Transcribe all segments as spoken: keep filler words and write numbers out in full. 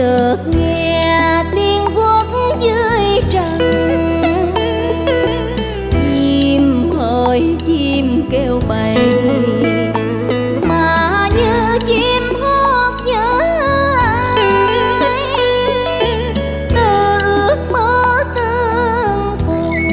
được nghe tiếng quốc dưới trần. Chim ơi chim kêu bầy mà như chim hót nhớ ai, từ ước mơ tương phùng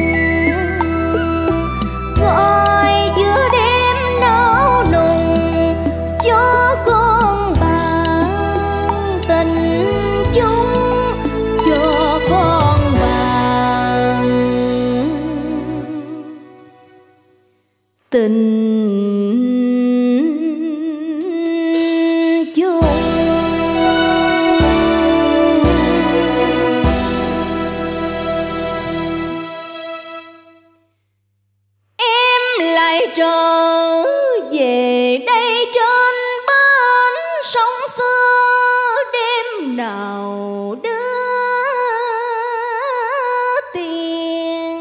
gọi giữa đêm náo nùng cho con bạn tình chung, cho con bạn tình chung. Em lại trở về đây trên bến sông xưa, đêm nào đưa tiền.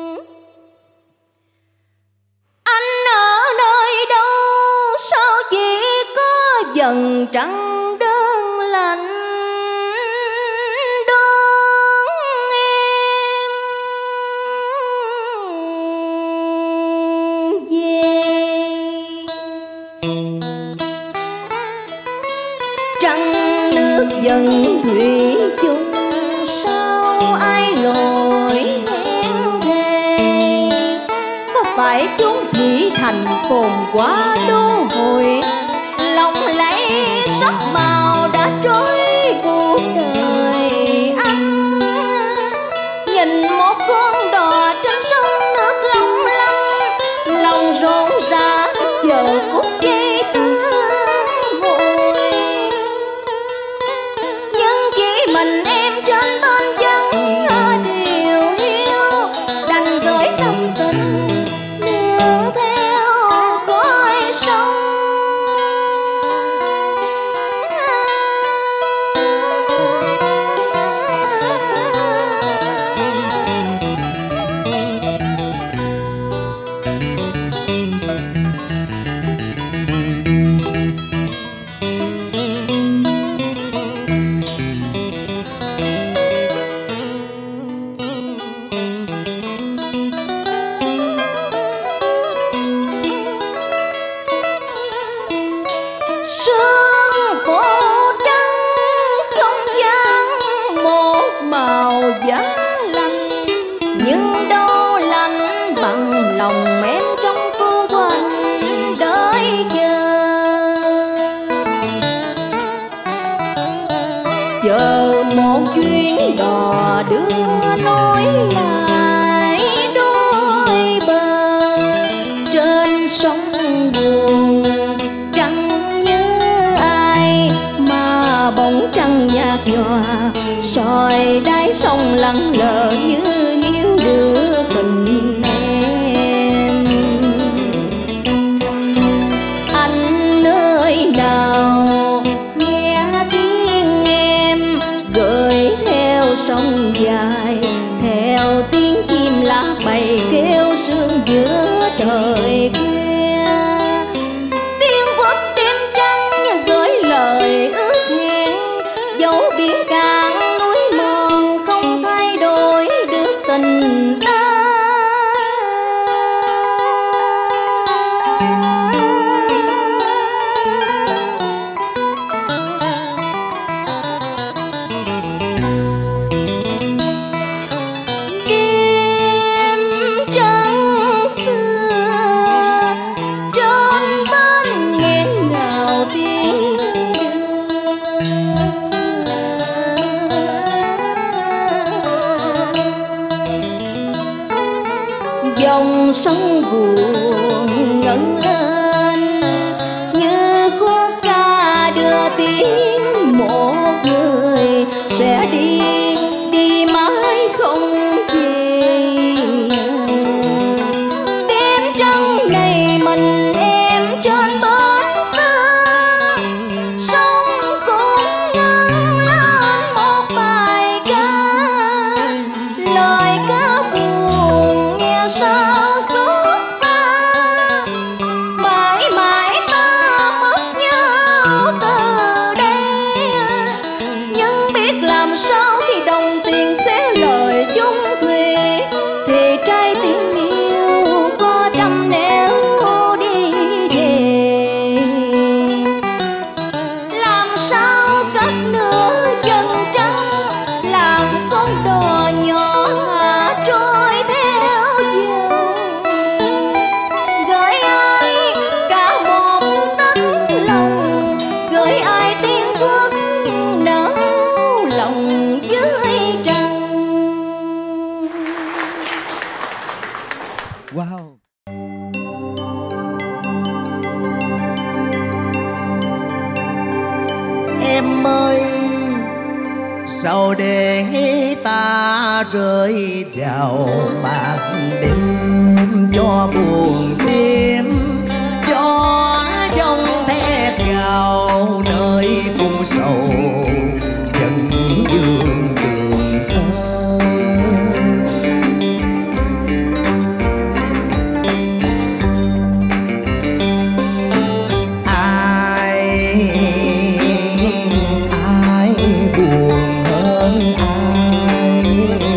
Anh ở nơi đâu sao chỉ có dần trăng đơn lạnh đón em về. Trăng nước dần thủy chung sao ai lội hẹn thề, có phải chúng thị thành phồn quá đô hội, lòng lấy sắc màu đã trôi cuộc đời anh. Nhìn một con đò trên sông nước long lanh, lòng rộn rã chờ phút giây tương hội. Nhưng chỉ mình em trên bên dân điều yêu, đành gửi tâm tình nương theo khói sông. Sương phủ trắng không gian một màu giá lạnh, nhưng đâu lạnh bằng lòng em trong cô quanh đợi chờ. Chờ một chuyến đò đưa nối lại đôi bờ trên sông buồn. Trăng nhớ ai mà bóng trăng nhạt nhòa, soi đáy sông lặng lờ như níu đưa tình em. Anh nơi nào nghe tiếng em gửi theo sông dài, theo tiếng chim lá bầy kêu sương giữa trời khuya. Tiếng quốc đêm trăng như gửi lời ước hẹn, dấu biển cạn núi mòn không thay đổi được tình ta. Đêm trăng xưa trên bên nghẹn ngào tiếng đưa. Dòng sông buồn ngẩng lên như khúc ca đưa tiếng một người sẽ đi, đi mãi không về. Đêm trăng này mình em trên bến xa, sông cũng ngân lên một bài ca, lời ca buồn nghe sao xót xa. để ta rơi vào màn đêm cho buồn đêm, gió giông thét gào nơi cung sầu dần dương đường thơ. Ai ai buồn hơn ai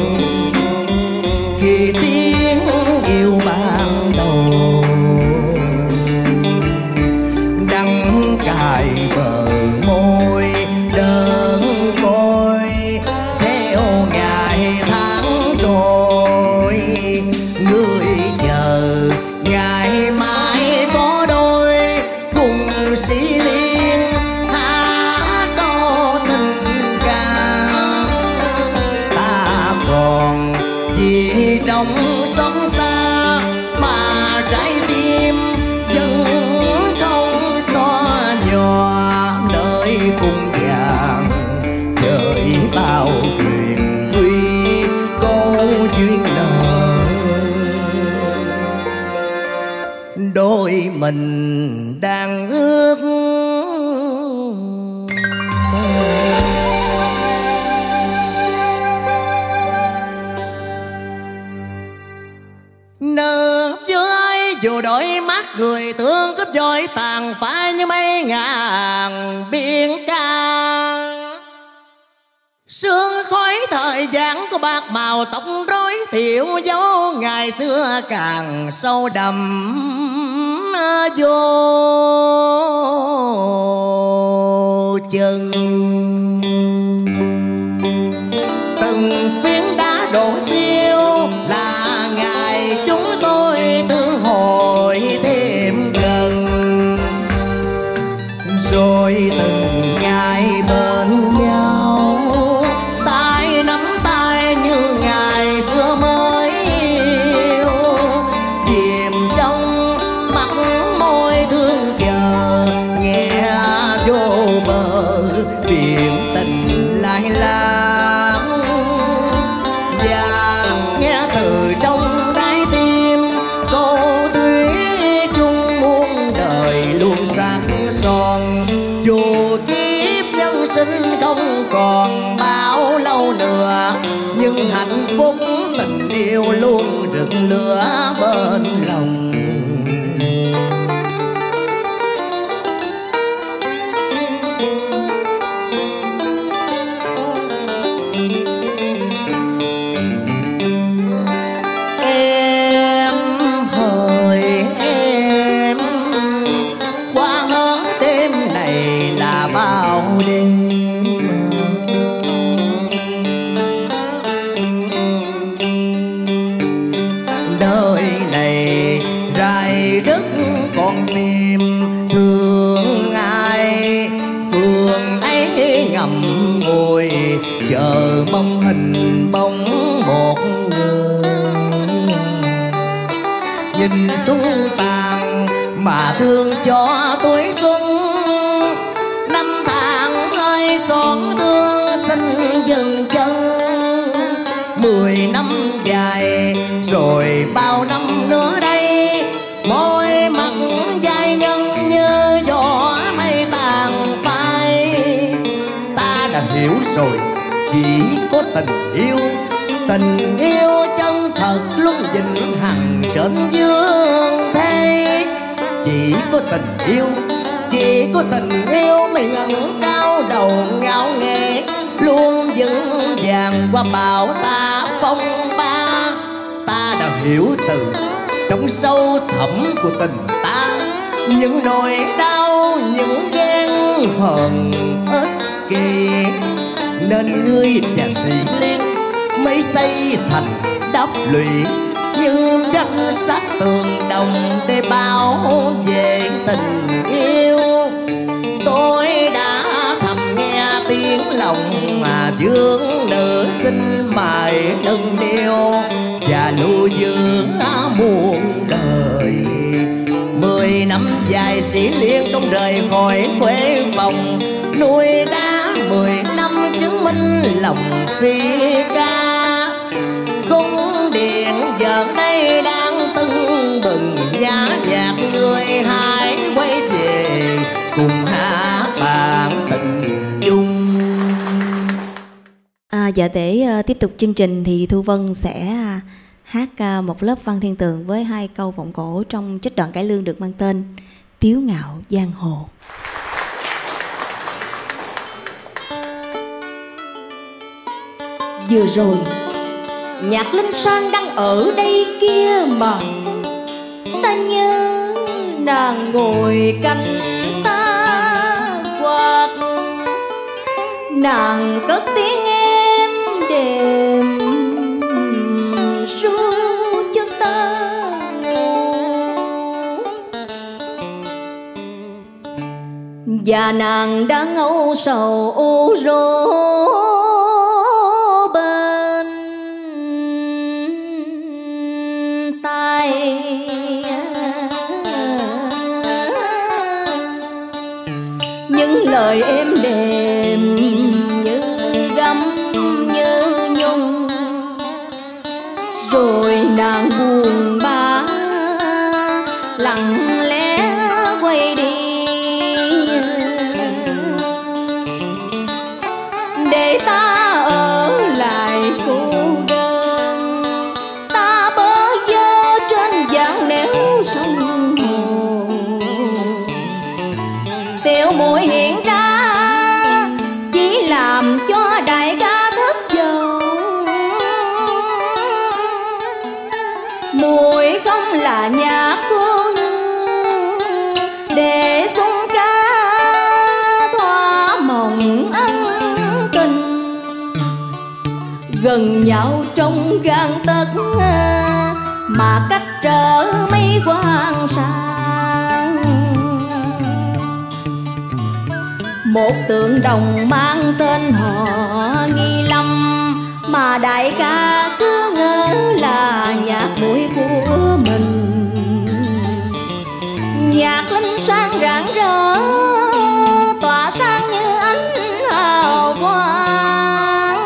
khi tiếng yêu ban đầu đắng cài bờ môi đơn côi theo ngày tháng trôi. Người chờ ngày mai có đôi cùng sĩ liên hát câu tình ca. Ta còn chỉ trong xót xa mà trái tim vẫn không xóa nhòa nơi cung vàng đợi bao quyền quy câu duyên nợ. Đôi mình đang ước nở dưới dù đôi mắt người thương cướp dõi tàn phai như mấy ngàn biển ca. Sương khói thời gian có bạc màu tóc rối thiểu dấu ngày xưa càng sâu đậm vô chừng. Từng phiến đá đổ siêu là ngày chúng tôi tương hội thêm gần, rồi từng ngày bên nhau tay nắm tay như ngày xưa mới yêu. Chìm trong mắt môi thương chờ nghe vô bờ biển tình lai lang, và nghe từ trong trái tim câu thủy chung muôn đời luôn sắc son. Dù kiếp nhân sinh không còn bao lâu nữa, nhưng hạnh phúc tình yêu luôn rực lửa bên lòng. Em hỡi em qua hết đêm này là bao đêm. Đời này rài rứt con tim thương ai, phương ấy ngậm ngùi chờ mong hình bóng một người. Nhìn xuân tàn mà thương cho tuổi xuân, năm tháng hơi xót thương xin dừng chân. Mười năm dài rồi bao năm nữa đây, môi mặt dài nhân như gió mây tàn phai. Ta đã hiểu rồi chỉ có tình yêu, tình yêu chân thật luôn vĩnh hằng trên dương thế. Chỉ có tình yêu, chỉ có tình yêu mới ngẩng cao đầu ngạo nghễ, luôn vững vàng qua bão táp phong ba. Ta đã hiểu từ trong sâu thẳm của tình ta những nỗi đau, những ghen hờn ích kỷ, nên ngươi và sĩ liên mới xây thành đắp lụy như ranh sát tường đồng để bảo vệ tình yêu. Tôi đã thầm nghe tiếng lòng mà vương nữ sinh mài nâng niu và lưu giữ muôn đời. Mười năm dài sĩ liên không rời khỏi quê phòng, nuôi đã mười năm trứng minh lòng phi ca. Cung điện giờ đây đang tưng bừng giá nhạc, người hãy quay về cùng hát bản tình chung. À, dạ để uh, tiếp tục chương trình thì Thu Vân sẽ uh, hát uh, một lớp văn thiên tường với hai câu vọng cổ trong trích đoạn cải lương được mang tên Tiếu Ngạo Giang Hồ. Vừa rồi Nhạc Linh San đang ở đây kia mà, Ta nhớ nàng ngồi cạnh ta hoặc nàng cất tiếng em đềm ru cho ta ngủ. Và nàng đã âu sầu u rũ bên tai, những lời êm đềm như gấm như nhung. Rồi nàng buồn bã lặng lẽ quay đi, để ta ở lại cô đơn. Ta bơ vơ trên dáng nẻo sông hồ, tiểu muội hiện ra chỉ làm cho đại ca thất vọng. Muội không là nhà cô nương để xung ca thỏa mộng ân tình. Gần nhau trong gan tấc mà cách trở mấy quang sang. Một tượng đồng mang tên họ Nghi Lâm, mà đại ca cứ ngỡ là nhạc muội của mình. Nhạc Linh San rạng rỡ tỏa sáng như ánh hào quang.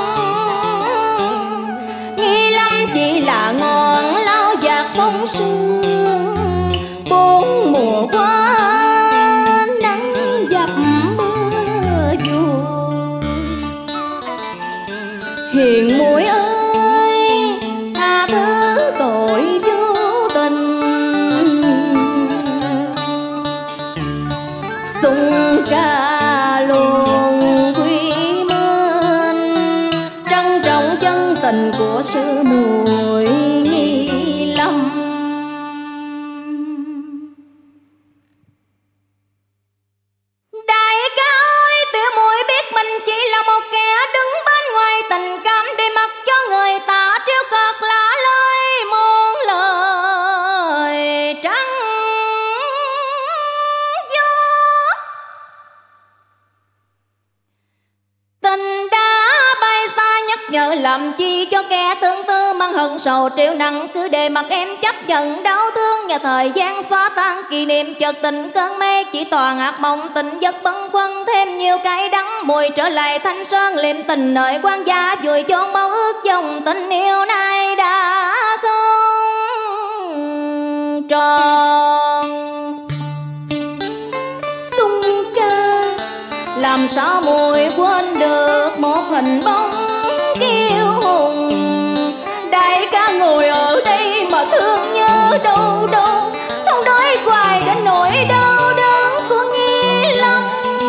Nghi Lâm chỉ là ngọn lao dạt phong sương, bốn mùa qua nắng dập mưa vui. Hiền muội ơi tha thứ tội vô tình, xung ca luôn quý mến, trân trọng chân tình của sư muội Nghi Lâm. Đại ca ơi, tiểu muội biết mình chỉ là một kẻ đứng bên ngoài tình cảm, để mặc cho người ta trêu cợt lạ lơi muôn lời trắng vô. Tình đã bay xa, nhắc nhở làm chi cho kẻ tương tư mang hận sầu triệu nặng. Cứ để mặc em chấp nhận đau thương, và thời gian xóa tan kỷ niệm chợt tình cơn mê. Chỉ toàn ác mộng tình giấc bâng khuâng, thêm nhiều cay đắng mùi trở lại thanh sơn. Liệm tình nơi quan gia vùi chôn mong ước dòng tình yêu nay đã không tròn. Xung ca làm sao muội quên được một hình bóng kiêu hùng. Đại ca ngồi ở đây mà thương nhớ đâu đâu, không nói hoài đến nỗi đau đớn của Nghi Lâm.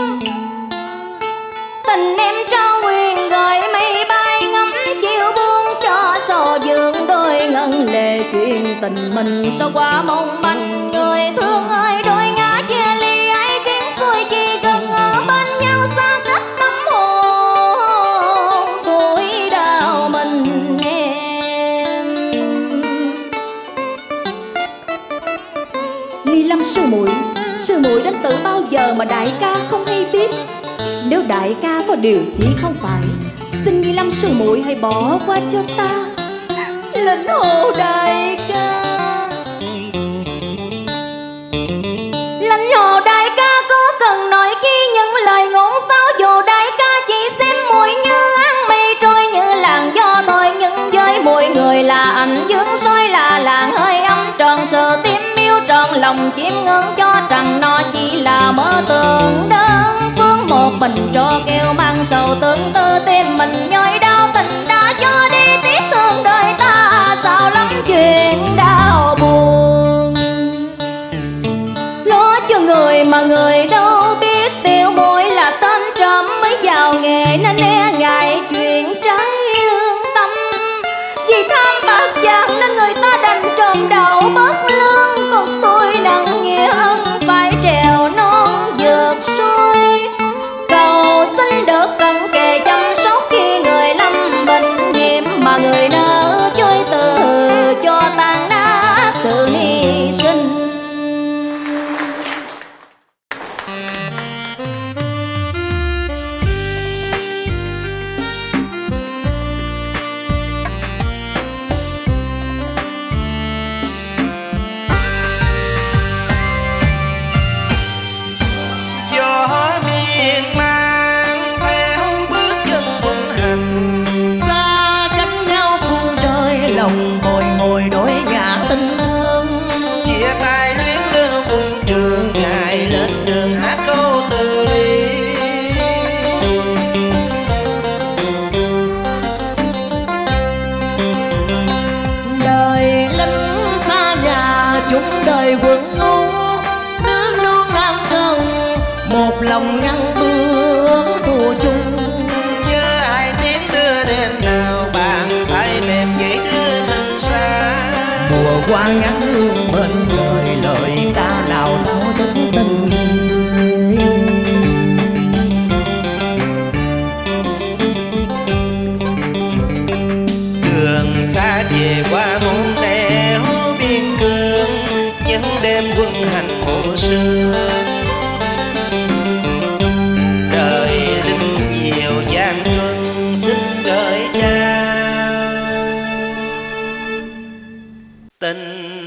Tình em trao quyền gọi mây bay ngắm chiều buông cho sò dương đôi ngân lệ. Chuyện tình mình sao qua mong manh, người thương ơi đôi ngã chia ly ấy khiến xuôi chi gần ở bên nhau xa cách tâm hồn. Tuổi đau mình em. Nghi Lâm sư muội, sư muội đến từ bao giờ mà đại ca không hay biết? Nếu đại ca có điều chỉ không phải, xin Nghi Lâm sư muội hãy bỏ qua cho ta. Linh hồ đại ca, Linh hồ đại ca có cần nói chi những lời ngôn sáo, dù đại ca chỉ xem muội như lòng chiêm ngưỡng cho rằng nó chỉ là mơ tưởng đơn phương. Một mình trò kêu mang sầu tương tư, tim mình nhói đau tình đã cho đi tiếc thương đời ta. Sao lắm chuyện đau buồn, lo cho người mà người đâu biết. Tiêu môi là tên trộm mới vào nghề nên e ngại chuyện trái lương tâm. Vì tham bạc vàng nên người ta đành trộm đầu bất lương. Còn tôi nặng nghĩa ân phải trèo non vượt suối, cầu xin được cận kề chăm sóc khi người lâm bệnh nhiệm. Mà người nỡ chối từ cho tan nát sự hy sinh. Lòng ngăn bước thua chung, nhớ ai tiếng đưa đêm nào bạn phải mềm dãy đưa tình xa. mùa qua ngắn hương bên đời, lời ca nào thao thức tình. Đường xa về qua muôn nẻo biên cương, những đêm quân hành mùa sương. Xin gửi trao tình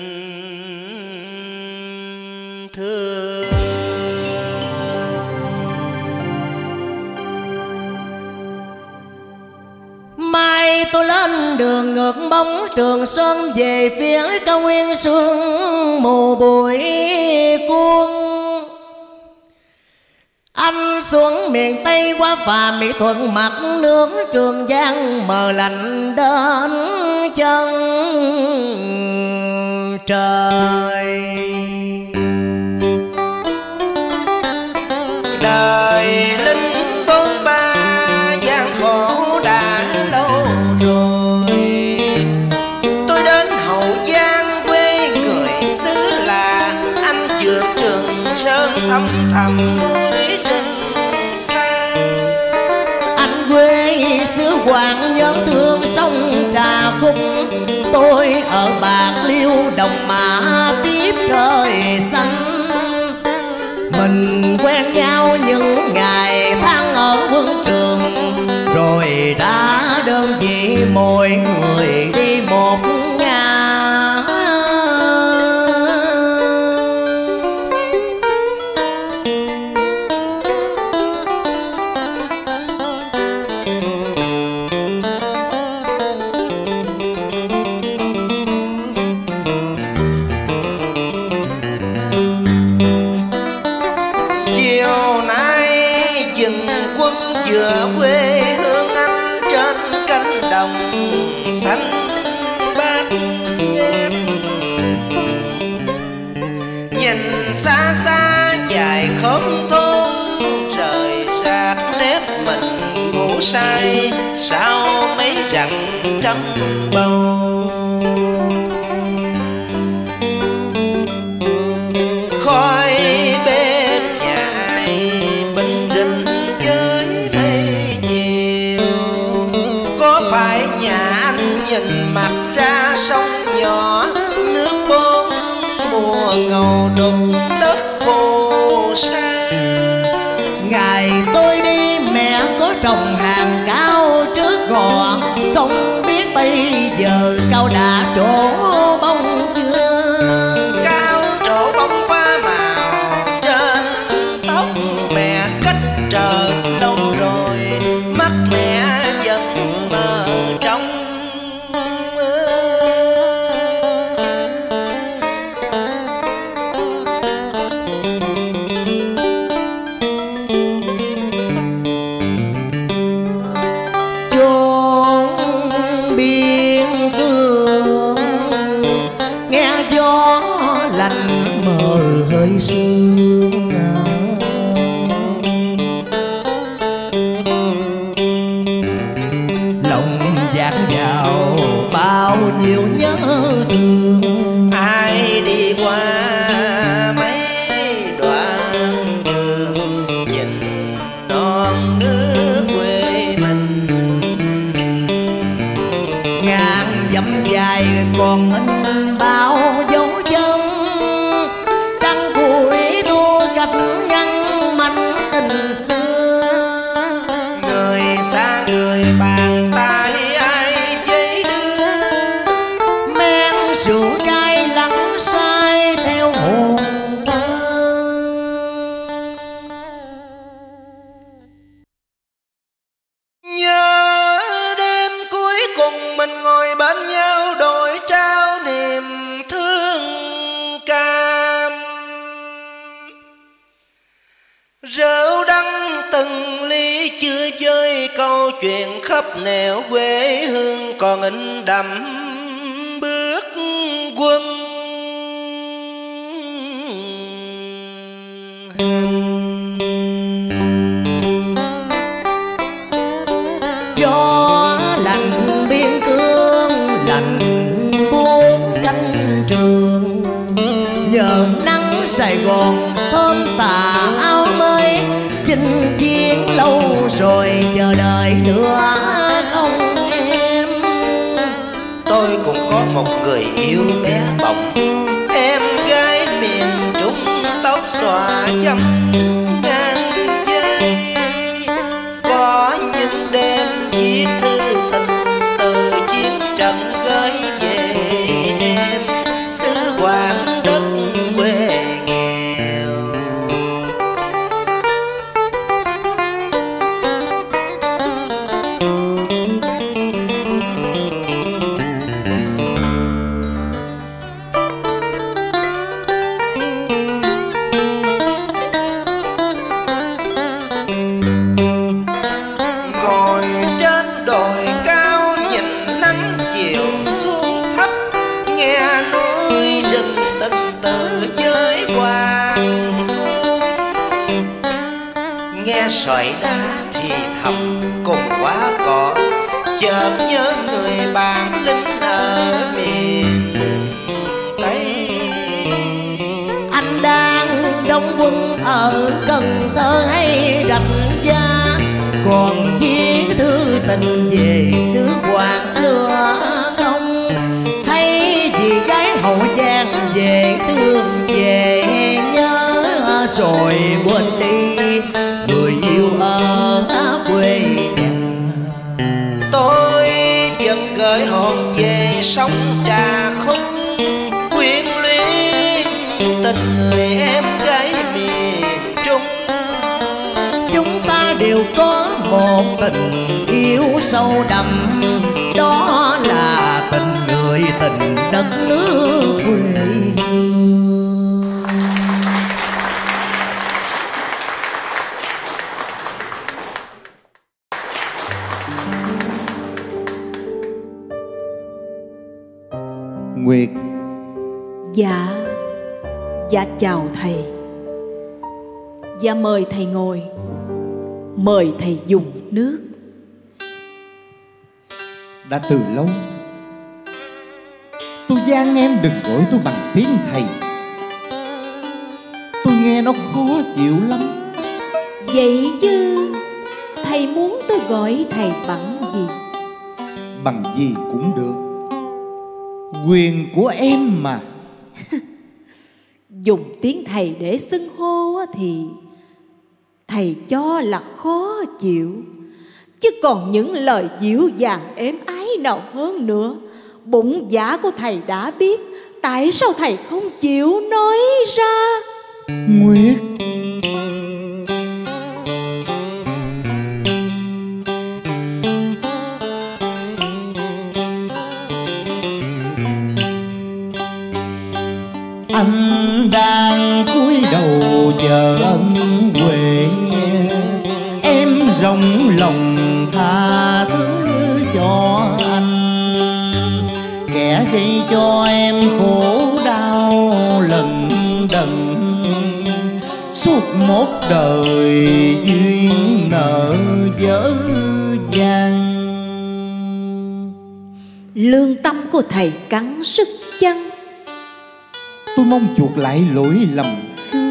thương. Mai tôi lên đường ngược bóng Trường Sơn về phía cao nguyên sương mù bụi cuốn. Anh xuống miền Tây qua phà Mỹ Thuận, mặt nước Trường Giang mờ lạnh đến chân trời. Đời lính bốn ba gian khổ đã lâu rồi. Tôi đến Hậu Giang quê người xứ lạ, anh vượt Trường Sơn thăm thầm núi rừng xa. Anh quê xứ Quảng nhớ thương sông Trà Khúc, tôi ở Bạc Liêu Đồng Mã tiếp trời xanh. Mình quen nhau những ngày tháng ở quân trường, rồi đã đơn vị mỗi người đi một ngả. Vừa quê hương anh trên cánh đồng xanh bát ngát, nhìn xa xa dài khóm thôn rời rạc nếp mình ngủ say sau mấy rặng trăm bầu. Khói bên nhà ai bình rình nhìn mặt ra sông nhỏ, nước bốn mùa ngầu đục đất phù sa. Ngày tôi đi mẹ có trồng hàng cao trước gò, không biết bây giờ cao đã trổ bông chưa. Cao trổ bông hoa màu trên tóc mẹ cách trời lâu rồi, mắt mẹ vẫn mờ trong. khơi sương. Lòng dạt dào bao nhiêu nhớ thương, ai đi qua mấy đoạn đường nhìn non nước quê mình. ngàn dặm dài còn in bao dấu chân, trăng cuối thu gặp nhân mảnh tình xưa. Người xa người bàn tay ai dây đưa, Men rượu cay lắng say theo hồn thơ. nhớ đêm cuối cùng mình ngồi bên nhau đổi trao niềm thương cam. Rượu đắng từng ly chưa vơi câu chuyện khắp nẻo quê hương còn in đậm bước quân. Gió lạnh biên cương lạnh buốt cánh trường, nhờ nắng Sài Gòn thơm tà áo mới. Chinh chiến lâu rồi chờ đợi nữa không em. Tôi cũng có một người yêu bé bỏng, em gái miền Trung tóc xõa dâm ngang dây. Có những đêm viết thư tình từ chiến trận gửi về em xứ Quảng đất quê nghèo. Ngồi trên đồi cao nhìn nắng chiều xuống thấp, nghe núi rừng tình từ với quang hôn. Nghe sỏi đá thì thầm cùng quá cỏ, chợt nhớ người bạn lính ở miền Tây. Anh đang đóng quân ở Cần Thơ hay Rạch Giá, còn viết thư tình về xứ Quảng Thưa không? Hay vì gái Hậu Giang về thương về nhớ, rồi quên đi người yêu ở quê nhà. Tôi vẫn gửi hồn về sông Trà Khúc, quyến luyến tình người em gái miền Trung. Chúng ta đều có một tình yêu sâu đậm, đó là tình người tình đất nước quê hương. Nguyệt. Dạ. Dạ chào thầy. Dạ mời thầy ngồi. Mời thầy dùng nước. Đã từ lâu tôi van em đừng gọi tôi bằng tiếng thầy, tôi nghe nó khó chịu lắm. Vậy chứ thầy muốn tôi gọi thầy bằng gì? Bằng gì cũng được, quyền của em mà. Dùng tiếng thầy để xưng hô thì thầy cho là khó chịu, chứ còn những lời dịu dàng êm ái nào hơn nữa. Bụng dạ của thầy đã biết, tại sao thầy không chịu nói ra? Nguyệt. Anh đang cúi đầu chờ ân huệ, em rộng lòng tha thứ cho anh, kẻ gây cho em khổ đau lần đần suốt một đời duyên nợ dở dang. Lương tâm của thầy cắn sức chăng? Tôi mong chuộc lại lỗi lầm xưa,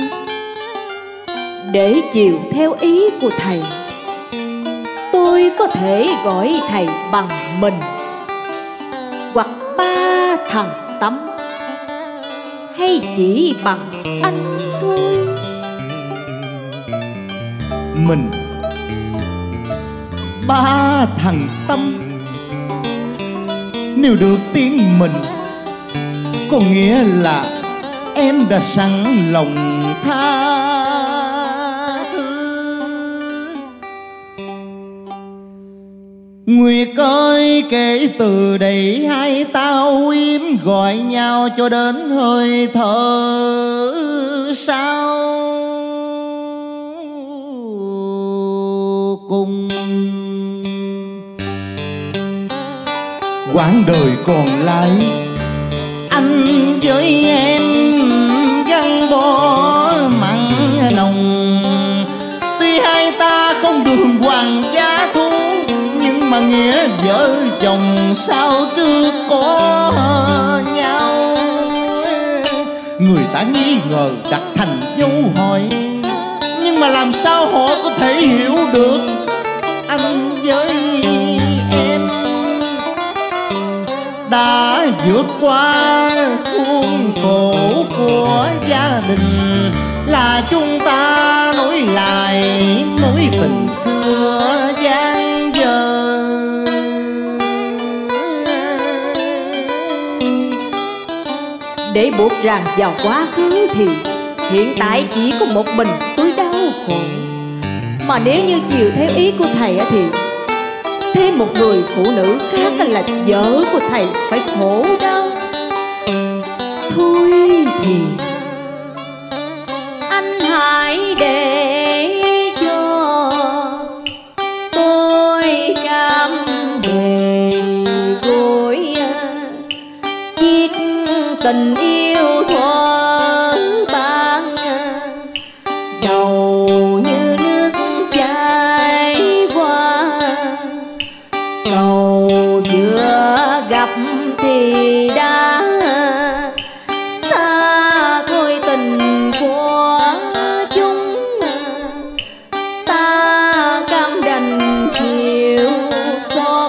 để chiều theo ý của thầy. Tôi có thể gọi thầy bằng mình hoặc ba thằng Tâm, hay chỉ bằng anh thôi. Mình, ba thằng Tâm. Nếu được tiếng mình, có nghĩa là em đã sẵn lòng tha thứ. Nguyệt ơi, kể từ đây hai tao im gọi nhau cho đến hơi thở sau cùng. Quãng đời còn lại, anh với em gắn bó mặn nồng. Tuy hai ta không đường hoàng giá thú, nhưng mà nghĩa vợ chồng sao trước có nhau. Người ta nghi ngờ đặt thành dấu hỏi, nhưng mà làm sao họ có thể hiểu được anh với em đã vượt qua khuôn khổ của gia đình, là chúng ta nối lại mối tình xưa dang dở. Để buộc ràng vào quá khứ thì hiện tại chỉ có một mình tôi đau khổ. Mà nếu như chiều theo ý của thầy thì thêm một người phụ nữ khác là vợ của thầy phải khổ đau. Thôi thì anh hãy để cho tôi cam bề gối chiếc tình yêu thuở ban đầu như nước chảy qua cầu, vừa gặp thì đã xa thôi tình của chúng ta cam đành chịu xót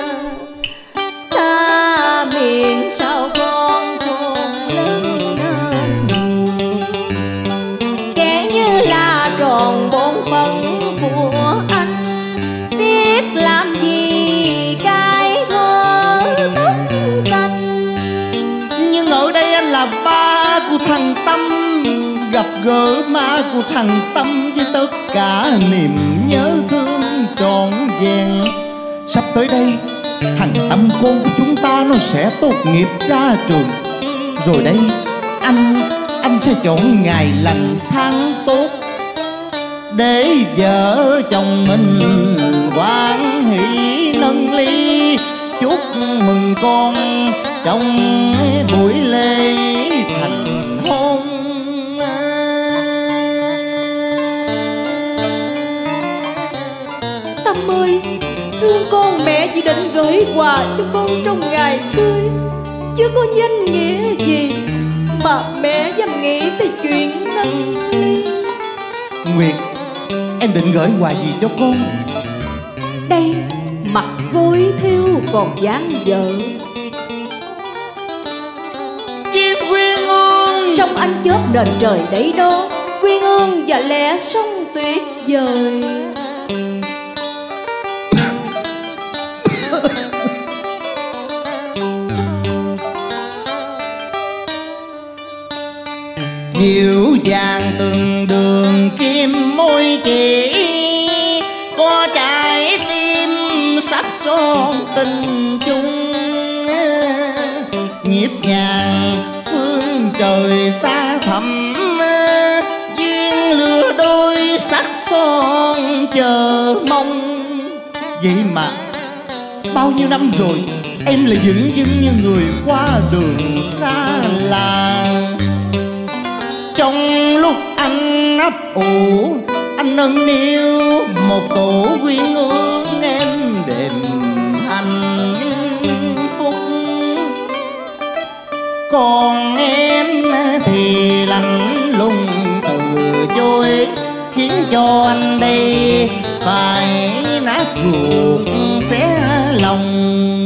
xa miền sao con còn lớn hơn. Kể như là tròn bổn phận của anh, biết làm gì cái thơ tóc xanh. Nhưng ở đây anh là ba của thằng Tâm, gặp gỡ má của thằng Tâm với tất cả niềm nhớ thương trọn vẹn. Sắp tới đây thằng Tâm con của chúng ta nó sẽ tốt nghiệp ra trường. Rồi đây anh anh sẽ chọn ngày lành tháng tốt để vợ chồng mình hoan hỷ nâng ly chúc mừng con trong buổi lễ thành hôn. Tâm ơi, thương con, mẹ chỉ định gửi quà cho con trong ngày cưới, chứ có danh nghĩa gì mà mẹ dám nghĩ tới chuyện nâng ly. Nguyệt, em định gửi quà gì cho con? Đây, mặt gối thiêu còn dáng vợ, chim quyên ương trong ánh chớp nền trời đấy đó, quyên ương và lẽ sống tuyệt vời. dịu dàng từng đường kim môi chỉ, có trái tim sắc son tình chung, nhịp nhàng phương trời xa thẳm, duyên lứa đôi sắc son chờ mong. Vậy mà bao nhiêu năm rồi em lại dửng dưng như người qua đường xa lạ. Trong lúc anh nắp ủ, anh nâng niu một tổ quyên ương em đềm hạnh phúc. Còn em thì lạnh lùng từ chối, khiến cho anh đây phải nát ruột xé lòng.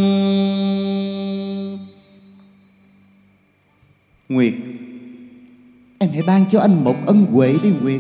Nguyệt, em hãy ban cho anh một ân huệ đi Nguyệt.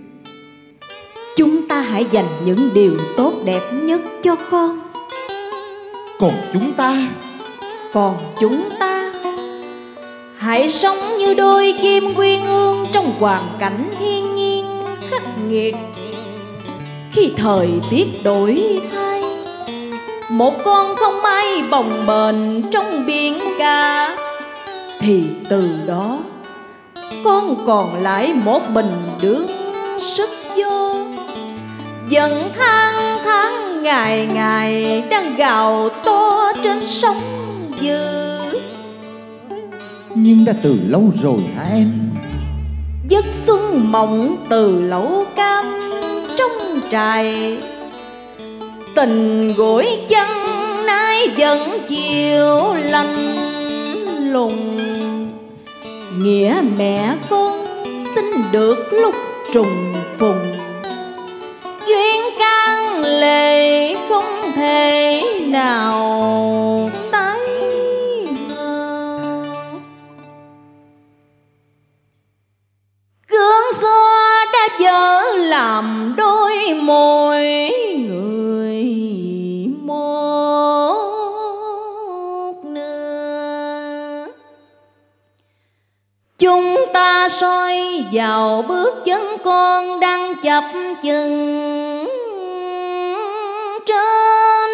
Chúng ta hãy dành những điều tốt đẹp nhất cho con. Còn chúng ta? Còn chúng ta hãy sống như đôi kim quyên ương trong hoàn cảnh thiên nhiên khắc nghiệt. Khi thời tiết đổi thay, một con không may bồng bềnh trong biển cả, thì từ đó con còn lại một mình đương sức vô, dần tháng tháng ngày ngày đang gào to trên sóng dữ. Nhưng đã từ lâu rồi hả em? Giấc xuân mộng từ lẩu cam trong trại, tình gối chân nay vẫn chiều lạnh lùng. Nghĩa mẹ con xin được lúc trùng phùng, duyên can lệ không thể nào tái hợp. Gương xưa đã dở làm đôi môi người một nửa. Chúng ta soi vào bước chân con đang chập chừng trên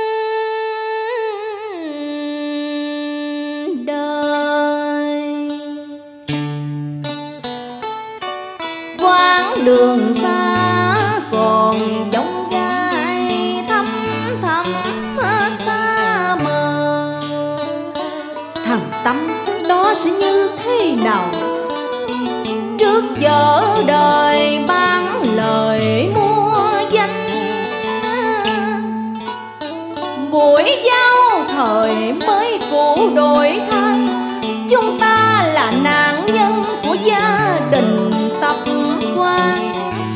đời. Quãng đường xa còn trông gai thăm thăm xa mờ. Thằng Tâm đó sẽ như thế nào? Trước giờ đời bán lời mua danh, buổi giao thời mới cũ đổi thay. Chúng ta là nạn nhân của gia đình tập quan,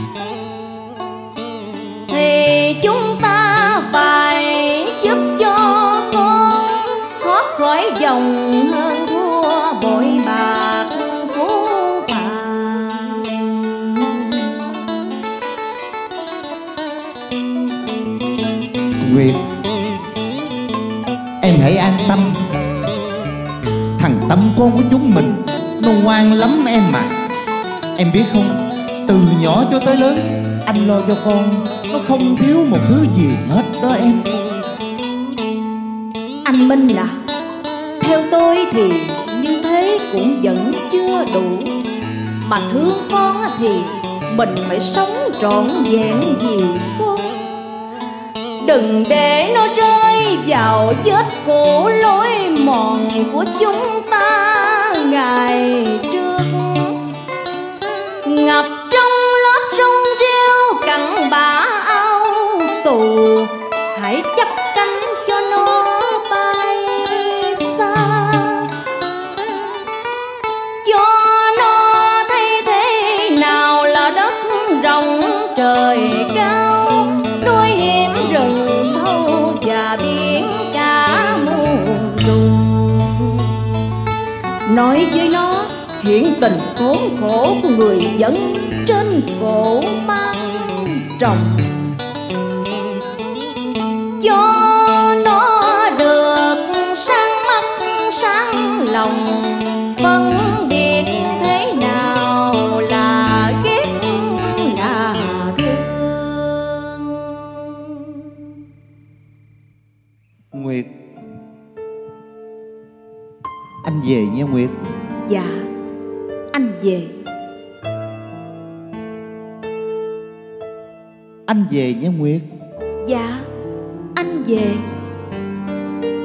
thì chúng ta phải giúp cho con thoát khỏi dòng hơn thua bội bạc phú phàng. Nguyệt, em hãy an tâm. Thằng Tâm con của chúng mình nó ngoan lắm em mà. Em biết không, từ nhỏ cho tới lớn anh lo cho con, nó không thiếu một thứ gì hết đó em. Anh Minh à, theo tôi thì như thế cũng vẫn chưa đủ. Mà thương con thì mình phải sống trọn vẹn vì con. Đừng để nó rơi vào vết cũ lối mòn của chúng ta ngày trước, ngập trong lớp rong rêu cặn bã áo tù. Hãy chấp cánh cho nó bay xa, cho nó thấy thế nào là đất rộng trời cao, núi hiểm rừng sâu và biển cả muôn trùng. Nói với nó hiện tình khốn khổ của người dân trên cổ mang rồng, cho nó được sáng mắt sáng lòng, phân biệt thế nào là ghét là thương. Nguyệt, anh về nha Nguyệt. Dạ, anh về. Anh về nha Nguyệt. Dạ, anh về.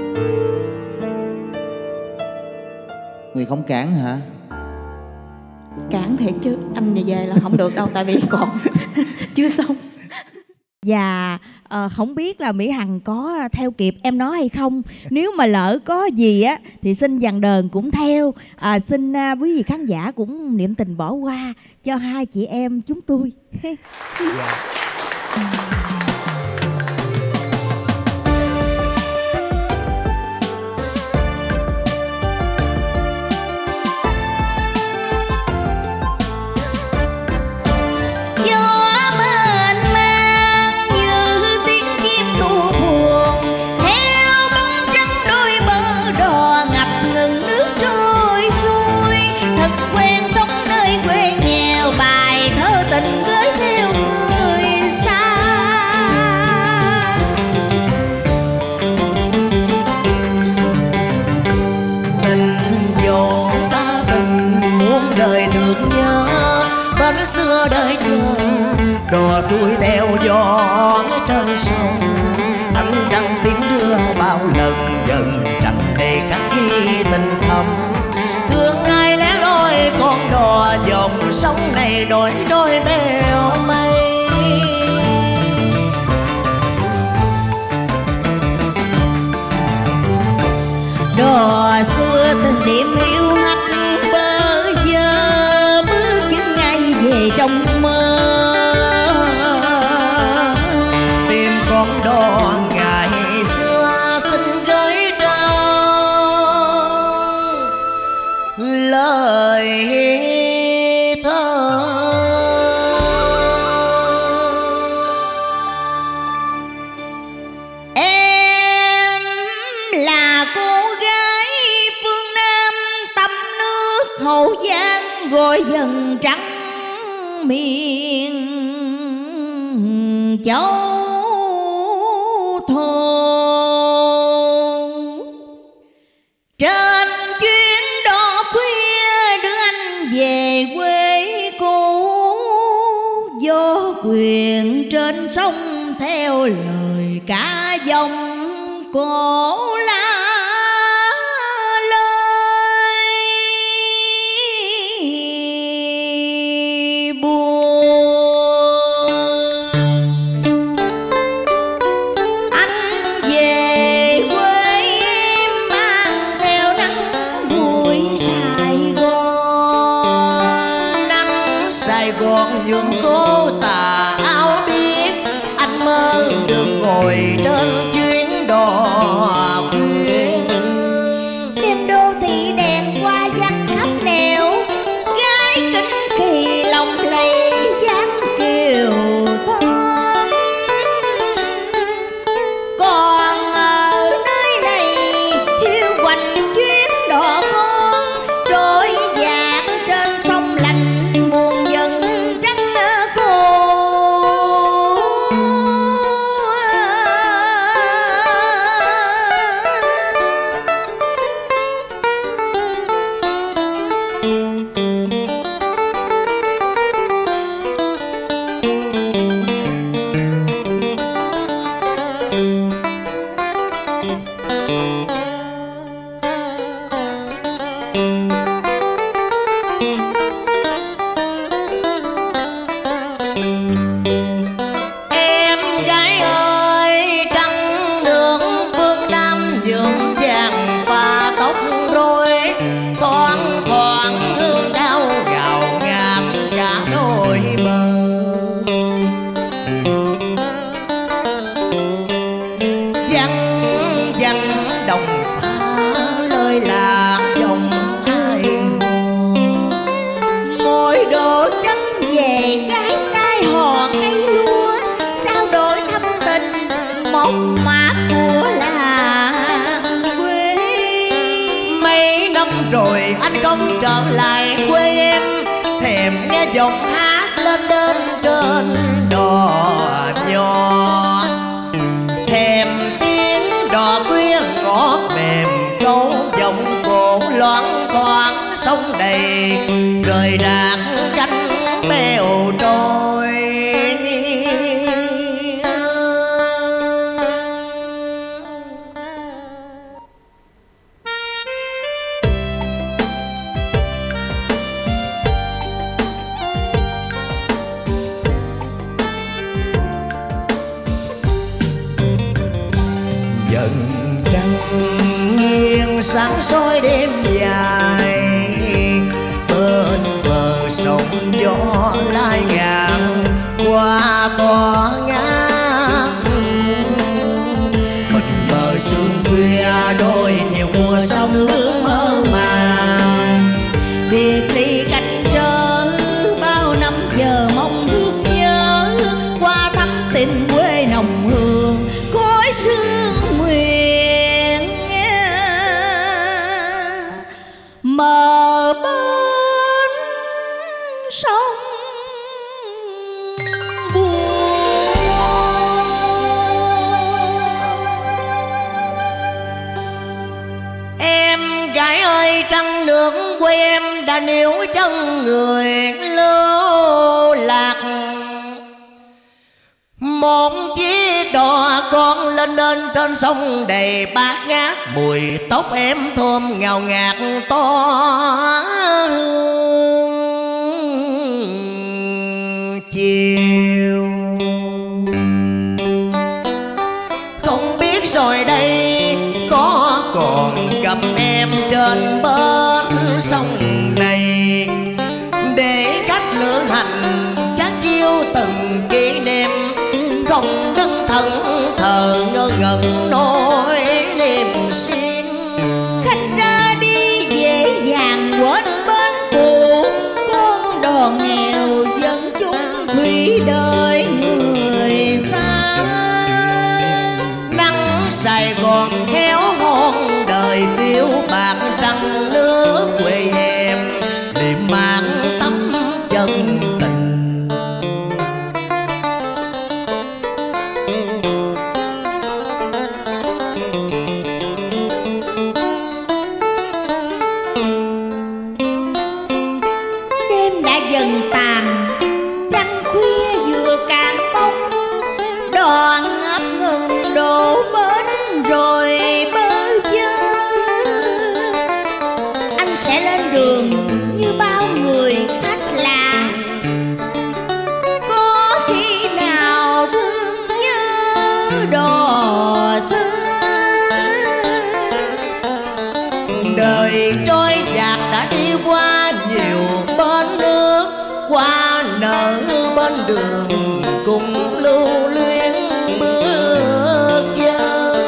Nguyệt không cản hả? Cản thiệt chứ anh về về là không được đâu, tại vì còn chưa xong. Và uh, không biết là Mỹ Hằng có theo kịp em nói hay không. Nếu mà lỡ có gì á thì xin dàn đờn cũng theo. à, Xin uh, quý vị khán giả cũng niệm tình bỏ qua cho hai chị em chúng tôi. Đò xuôi theo gió trên sông, ánh trăng tiếng đưa bao lần dần chẳng để các khi tình thầm. Thương ai lẻ loi con đò dòng sông này đổi đôi bèo mây. Đò xưa từng điểm yêu hắt bơ vơ, bước chân ngay về trong mơ. Con đò ngày xưa xin gửi trao lời thơ. Em là cô gái phương Nam tâm nước Hậu Giang, gọi dần trắng miền Châu thô. Trên chuyến đò khuya đưa anh về quê cũ, gió quyền trên sông theo lời cả dòng cổ la nhường cô tà áo biết. Anh mơ được ngồi trên chuyến đò khuya, đêm đô thị đèn qua vách khắp nẻo, gái kính kỳ lòng lầy dáng kiều thơm. Còn ở nơi này hiu quạnh chuyến đò con, trôi dạt trên sông lạnh buồn dần trở lại quê em, thèm nghe giọng hát lên đến trên đò nhỏ, thèm tiếng đò khuya ngọt mềm câu giọng cổ loáng thoáng sông đầy rời rạc cánh bèo trôi. sáng soi đêm dài. Bên bờ sông gió lai ngàn qua tỏa ngát, mình bờ sương khuya đôi theo mùa sông nước mơ màng. Biệt ly cách trở bao năm giờ mong thương nhớ, qua thăm tình quê nồng hương khói sương nguyện. Mờ bên sông Em gái ơi trăng nước quê em đã níu chân người lưu lạc. Một chiếc đò con lên lên trên sông đầy bát ngát, mùi tóc em thơm ngào ngạt to chiều. Không biết rồi đây có còn gặp em trên bến sông này, để khách lữ hành chắc chiêu từng kỷ niệm, không đứng thẫn thờ ngơ ngẩn nỗi niềm xin. khách ra đi dễ dàng quên bên cũ, con đò nghèo dân chúng thủy đời người xa. Nắng Sài Gòn héo hon đời phiêu bạc trăng nước quê em, liệm mạc tấm chân tình. Đêm đã dần tàn, trăng khuya vừa cạn bóng, đò ngập ngừng đổ bến rồi bơ vơ. Anh sẽ lên đường như bao người khách lạ, có khi nào thương nhớ đò xưa. Đời trôi dạt đã đi qua nhiều bến nước, qua nở bên đường cùng lưu luyến bước chân.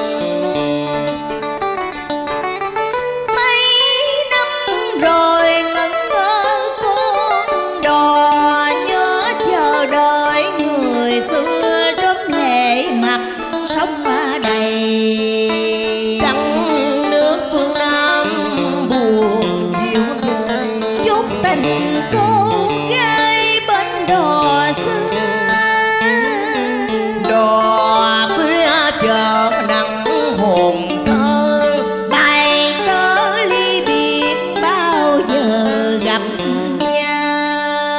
Mấy năm rồi ngẩn ngơ con đò, nhớ chờ đợi người xưa rớm lệ mặt sông đầy. Trăng nước phương Nam buồn dịu dời, Chút tình cô gái bên đò xưa, đò khuya chờ nắng hồn thơ. bài cớ ly biệt bao giờ gặp nhau.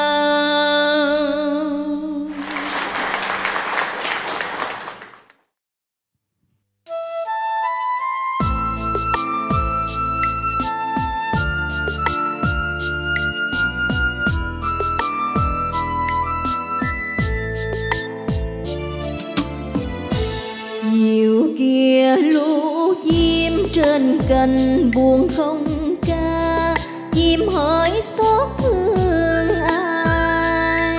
Chiều kia lũ chim trên cành buồn không ca, chim hỏi xót thương ai.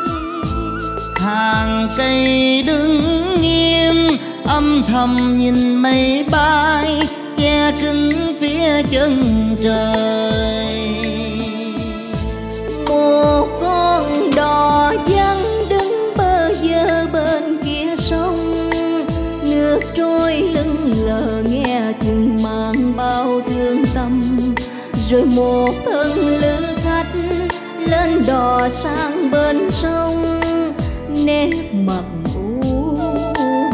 Hàng cây đứng nghiêm âm thầm nhìn mây bay, che kín phía chân trời. Một con đò vắng đứng bơ vơ bên kia sông, nước trôi lưng lờ nghe chừng màn bao thương tâm. Rồi một thân lữ khách lên đò sang bên sông, nét mặt u buồn.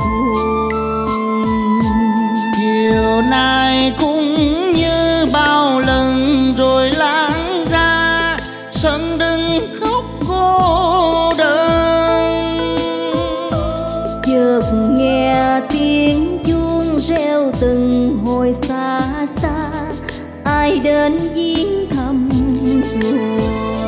Chiều nay cũng như bao lần rồi lãng ra, sân đừng khóc cô đơn. Chợt nghe tiếng chuông reo từng hồi xa xa, ai đến viếng thăm chùa.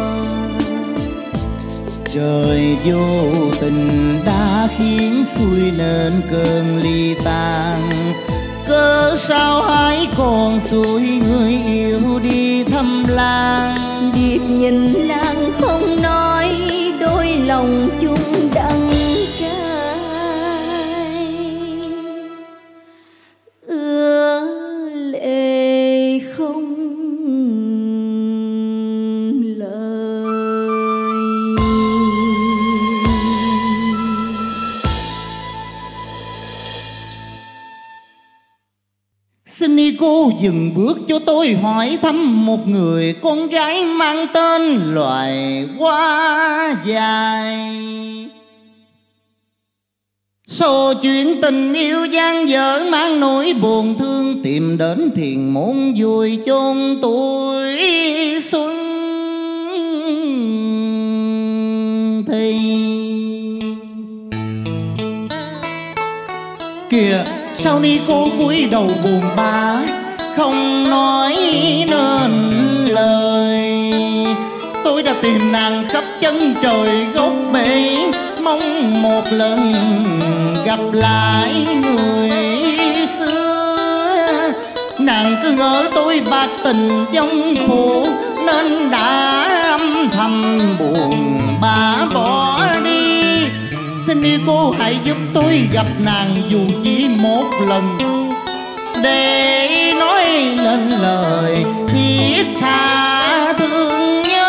Trời vô tình đã khiến xuôi nên cơn ly tan, cớ sao hãy còn xuôi người yêu đi thăm làng. Điệp nhìn nàng không nói, đôi lòng chung đắng cay, ứa lệ không lời. Xin ý cô dừng bước cho tôi hỏi thăm một người con gái mang tên loài hoa dài. Sau chuyện tình yêu gian dở mang nỗi buồn thương, tìm đến thiền môn vui chôn tuổi xuân thì kìa sao ni cô cúi đầu buồn bã không nói nên lời. Tôi đã tìm nàng khắp chân trời góc bể, mong một lần gặp lại người xưa. Nàng cứ ngỡ tôi bạc tình trong phủ, nên đã âm thầm buồn bã bỏ đi. Xin đi cô hãy giúp tôi gặp nàng dù chỉ một lần, để nói lên lời thiết tha thương nhớ.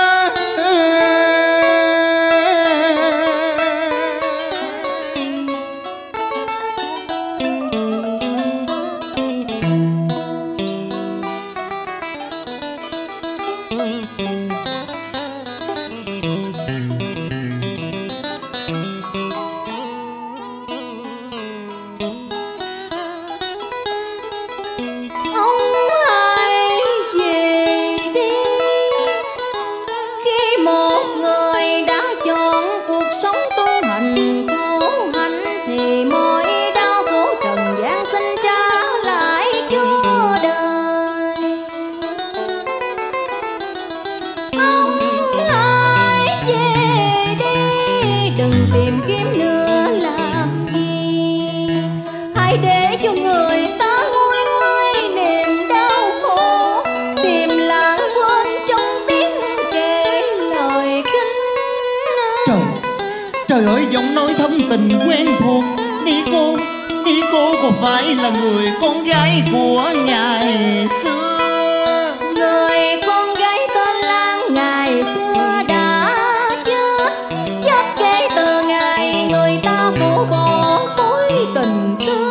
Trời ơi, giọng nói thâm tình quen thuộc. Ni cô, Ni cô có phải là người con gái của ngày xưa? Người con gái tên Lan ngày xưa đã chết, chết kể từ ngày người ta phủ bỏ mối tình xưa.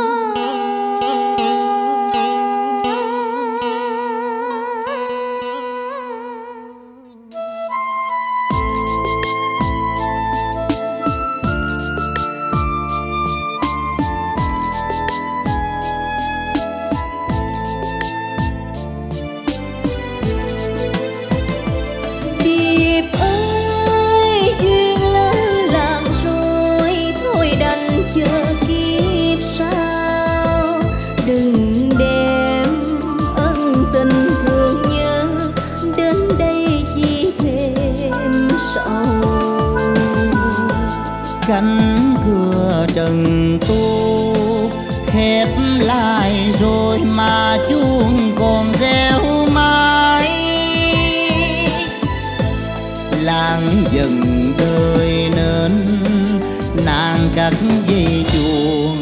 Cánh cửa trần tu khép lại rồi mà chuông còn reo mãi. Làng dần đời nên nàng cắt dây chuông.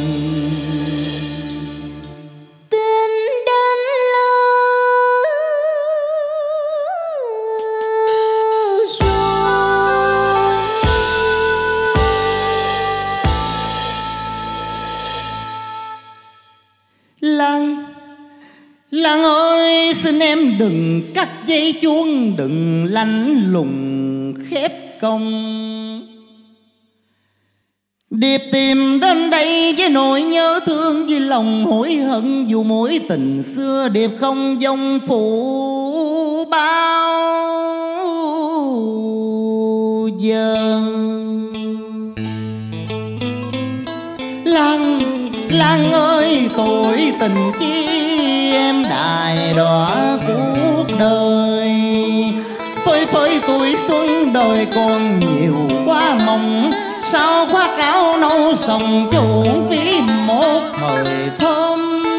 Lan, Lan ơi, xin em đừng cắt dây chuông, đừng lạnh lùng khép công. Điệp tìm đến đây với nỗi nhớ thương, với lòng hối hận dù mối tình xưa. Điệp không dòng phụ bao giờ. Lan, Lan ơi, tội tình chi em đài đọa cuộc đời. Phơi phới tuổi xuân đời còn nhiều quá mong, sao khoác áo nâu sòng cho uổng phí một thời thơm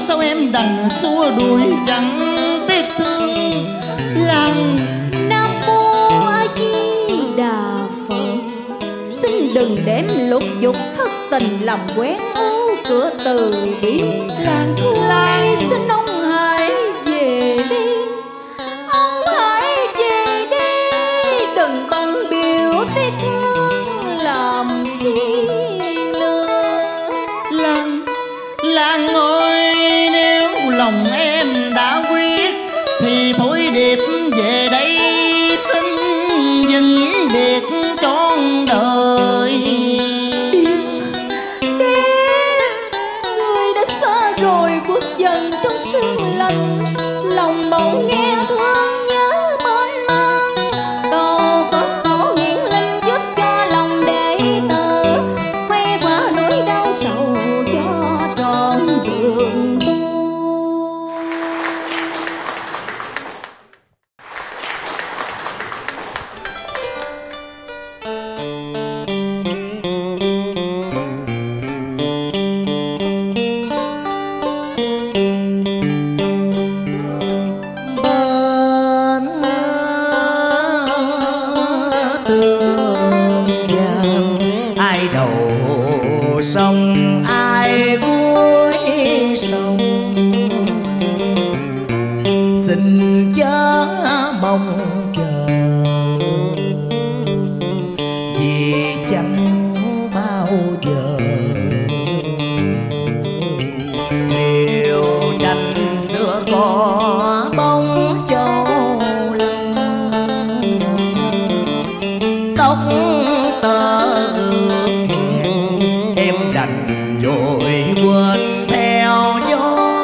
sao em đành xua đuổi chẳng tiếc thương. Làng Nam Mô A Di Đà Phật. Xin đừng đem lục dục thất tình làm quén ô cửa từ bi. Làng Thu Lai xin ông hãy về đi, ông hãy về đi, đừng bận biểu tiếc thương làm chi nữa. Làng Làng ơi, nếu lòng em đã quyết thì thôi điệp về đây, xin vĩnh biệt trọn đời. Người đã xa rồi bước dần trong sương lạnh, lòng bỗng nghe thương nhớ mênh mang. Cầu Phật tổ hiển linh giúp cho lòng đệ tử, khoe qua nỗi đau sầu cho trọn đường tu. Bên tường vàng ai đầu sông ai cuối sông, xin chớ mong chờ vì chẳng bao giờ liều tranh xưa có bóng châu Long, tóc tơ ướt hẹn em đành vội quên theo gió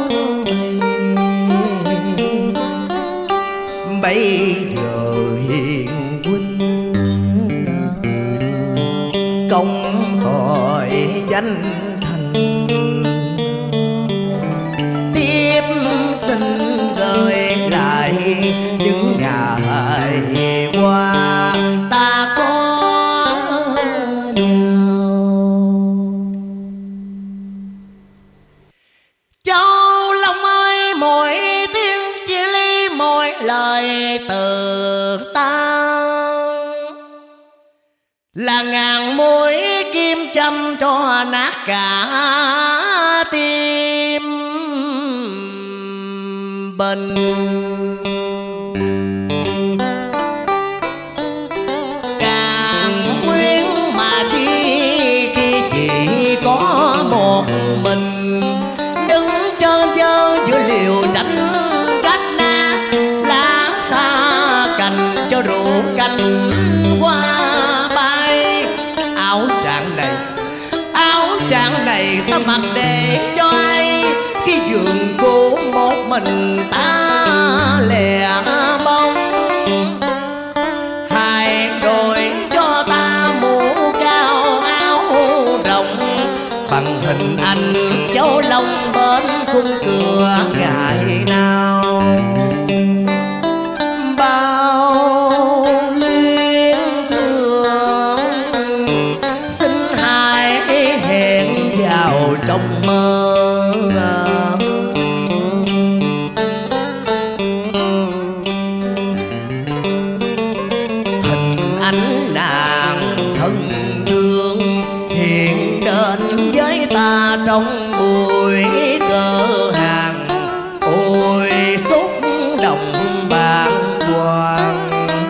mây. Bây giờ hiền huynh công tội danh thành, tiếp xin gửi lại những ngày qua ta có nhau. Châu Long ơi, mỗi tiếng chia ly, mỗi lời từ ta là ngàn mũi kim châm cho nát cả tim bình. Càng quyến mà chi khi chỉ có một mình, đứng trơn trơ giữa liều tranh rách nát, lá xa cành cho rượu canh qua bay. Áo trạng này, áo trạng này ta mặc để cho ai, khi giường cũ một mình ta lẻ bóng. Hãy đổi cho ta mũ cao áo rộng, bằng hình ảnh Châu Long bên khung cửa ngày nào. Bao luyến thương xin hãy hẹn vào trong mơ. Hình ảnh nàng thân thương hiện đến với ta trong buổi cửa hàng. Ôi xúc động bàng hoàng,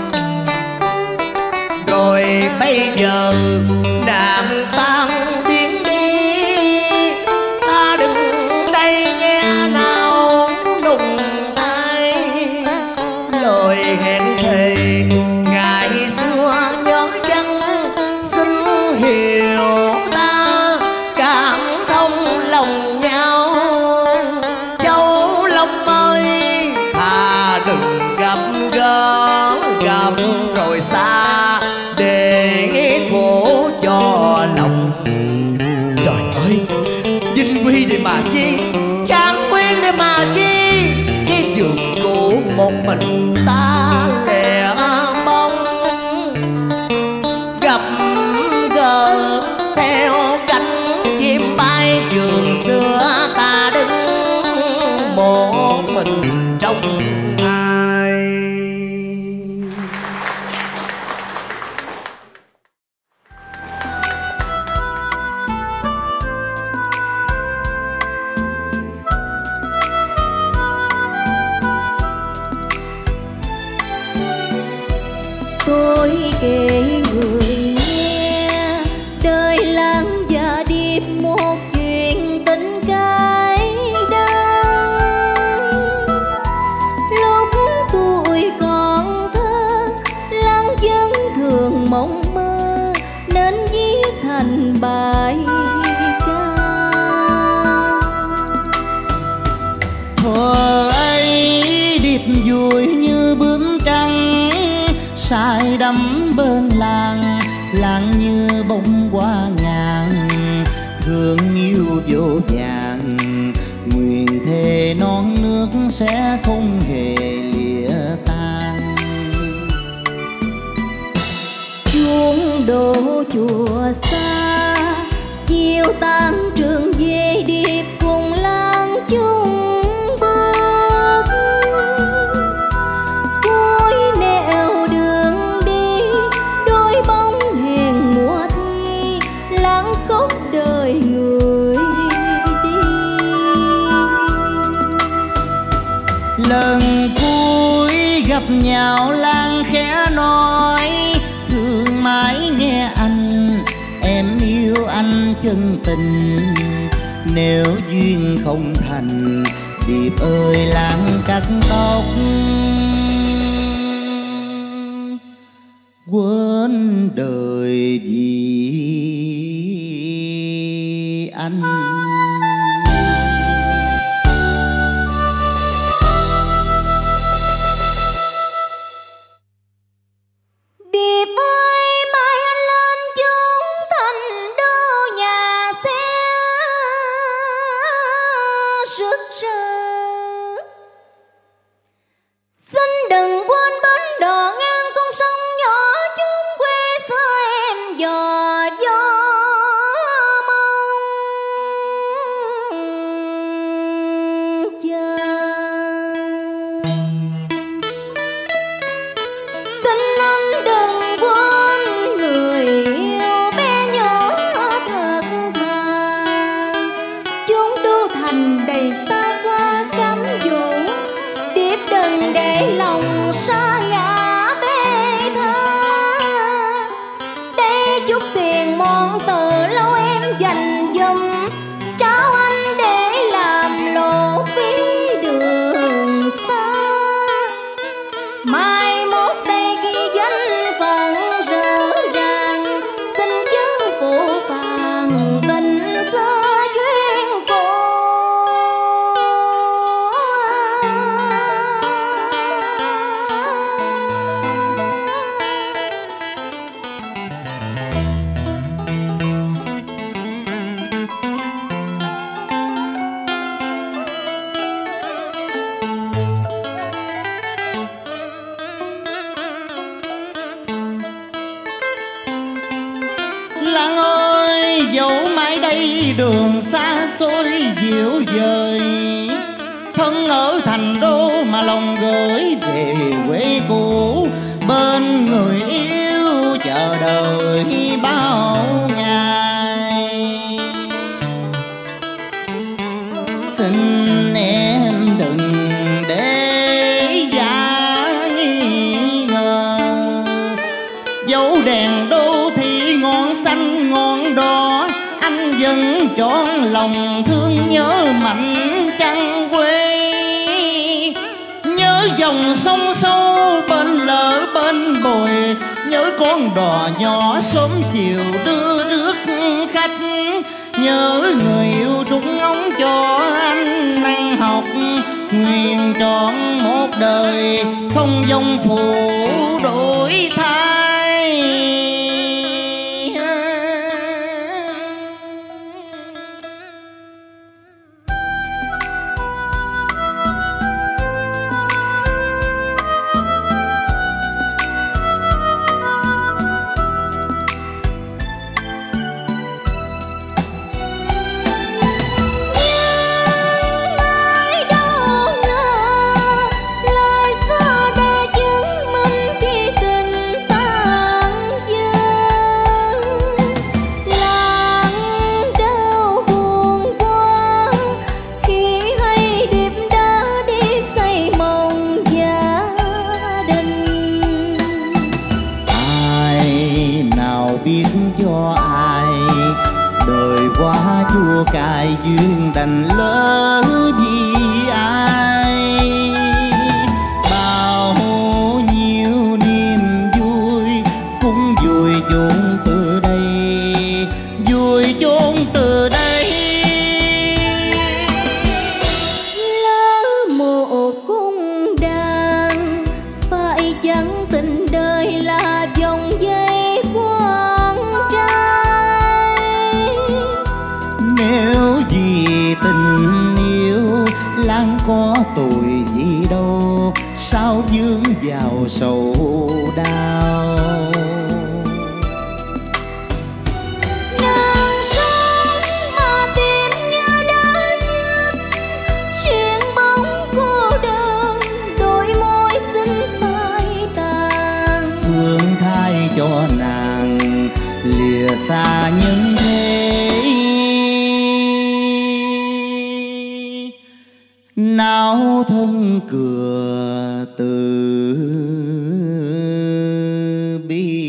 rồi bây giờ nàng tan biến đi, ta đứng đây nghe nào nùng ai lời hẹn thề ngày xưa nhớ chăng. Xin hiểu ta cảm thông lòng nhau. Châu Long ơi, thà đừng gặp gỡ, gặp rồi xa để khổ cho lòng. Trời ơi, vinh quy để mà chi, trang quyến để mà chi, cái giường cũ một mình ta lẻ bóng. Gặp gỡ theo cánh chim bay giường xưa ta đứng người nghe, đời làng và điệp một chuyện tình cay đắng. Lúc tuổi còn thơ, làng dân thường mộng mơ nên viết thành bài ca. Thuở ấy điệp vui như bướm trắng, say đắm bên làng, làng như bông hoa ngàn, thương yêu vô vàng, nguyện thề non nước sẽ không hề lìa tan. Chuông đổ chùa xa, chiều tan trường về điệp cùng làng chung bước. Cuối nẻo đường đi, đôi bóng hẹn mùa thi, làng khóc đời người đi. Lần cuối gặp nhau làng khẽ nói, thương mãi nghe anh, em yêu anh chân tình. Nếu duyên không thành, điệp ơi làng cắt tóc, quên đời vì anh. Điệp ơi mai anh lên chốn thành đô, nhà xe rực rỡ. Xin đừng quên bến đò ngang con sông nhỏ, chốn quê xưa em dò gió mong chờ. Xin anh đừng quên người yêu bé nhỏ thật thà, chốn đô thành đầy xa hoa cám dỗ. Điệp đừng để lòng xa ngã bê tha, đây chút tiền món từ lâu em dành dùm, trao anh để làm lộ phí đường xa. Mai mốt đây ghi danh phận rỡ ràng, xin chớ phụ phàng tình xưa duyên cô. Làng ơi dẫu mãi đây đường xa xôi dịu dời, thân ở thành đô mà lòng gửi về quê cũ, bên người yêu chờ đợi bao ngày. Xin em đừng để giá nghi ngờ, dẫu đèn đô thị ngọn xanh ngọn đỏ, anh vẫn trọn lòng thương nhớ mạnh trăng quê. Nhớ dòng sông sâu bên lỡ bên bồi, nhớ con đò nhỏ sớm chiều đưa rước khách. Nhớ người yêu trúng ngóng cho anh ăn học, nguyện trọn một đời không dòng phụ đổi thay. Lời xưa đã chứng minh khi tình sao vương vào sầu đau. Nàng sống mà tìm như đã nhất, xuyên bóng cô đơn, đôi môi xinh phai tàn. Thương thay cho nàng lìa xa nhân thế, náo thân cửa từ bi.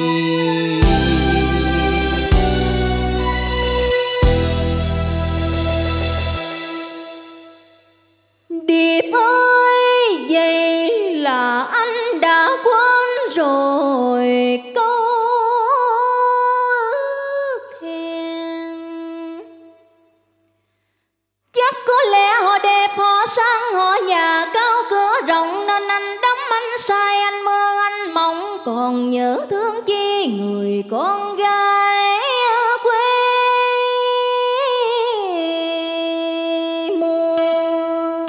Điệp ơi, vậy là anh đã quên rồi câu ước hẹn. Chắc có lẽ họ đẹp, họ sang, họ nhà cao cửa rộng, nên anh đắm anh sai, anh mơ anh mộng, còn nhớ thương chi người con gái quê mùa.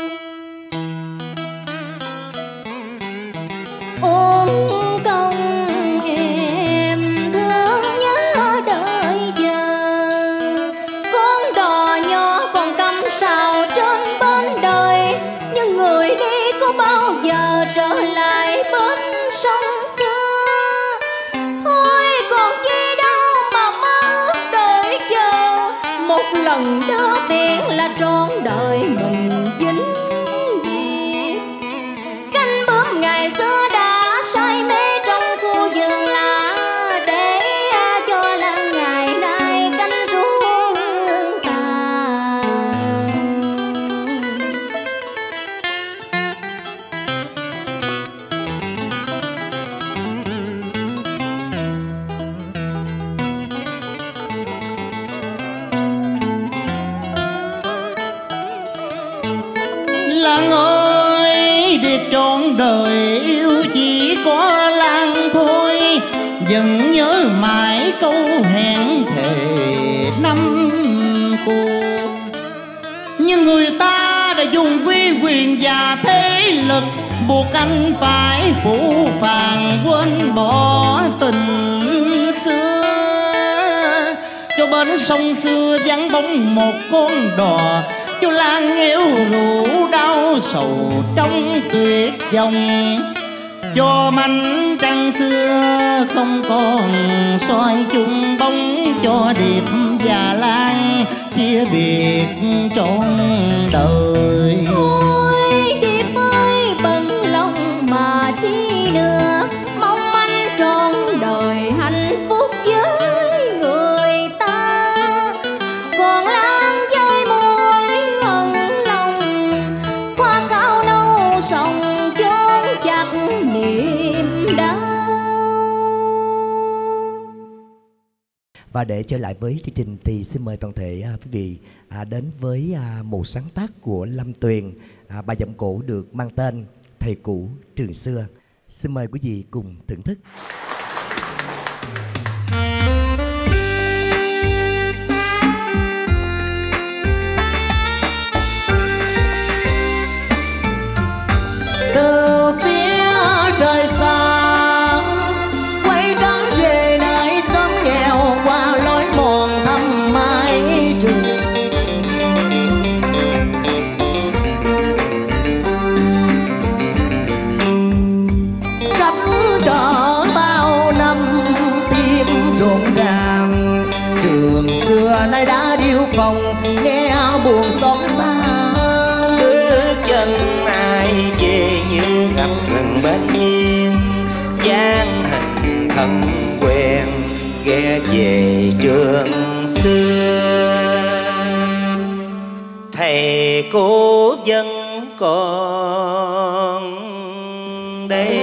Ôm công em thương nhớ đợi giờ, con đò nhỏ còn cắm sào trên bến đời, nhưng người đi có bao giờ trở lại bến sông xưa. Thôi còn chi đâu mà mơ ước đợi chờ, một lần đưa tiền là trọn đời mình dính việc. Canh bướm ngày xưa đã say mê trong khu vườn lá, để cho lan ngày nay canh ruộng tàn. Lan ơi, điệp trọn đời yêu chỉ có Lan thôi, vẫn nhớ mãi câu hẹn thề năm cũ. Nhưng người ta đã dùng quy quyền và thế lực buộc anh phải phủ phàng quên bỏ tình xưa. Cho bến sông xưa vắng bóng một con đò, cho Lan nghèo rượu đau sầu trong tuyệt vọng. Cho mảnh trăng xưa không còn soi chung bóng, cho Điệp và Lan chia biệt trọn đời. Ôi Điệp ơi, bận lòng mà chi nữa, mong anh trọn đời hạnh phúc với người ta. Còn Lan với môi hận lòng, hoa cao nâu sòng chốn chặt niềm đau. Và để trở lại với chương trình thì xin mời toàn thể à, quý vị à, đến với à, một sáng tác của Lâm Tuyền, à, bài giọng cổ được mang tên Thầy Cũ Trường Xưa. Xin mời quý vị cùng thưởng thức. Từ phía trời xa quay trắng về nơi xóm nghèo, qua lối mòn thăm mái trường. Cách trở bao năm tim rộn ràng, trường xưa nay đã điêu phòng, nghe buồn xót xa. Bước chân ai về như ngập ngừng bên hiên, dáng hình thân quen ghé về trường xưa. Thầy cô vẫn còn đây.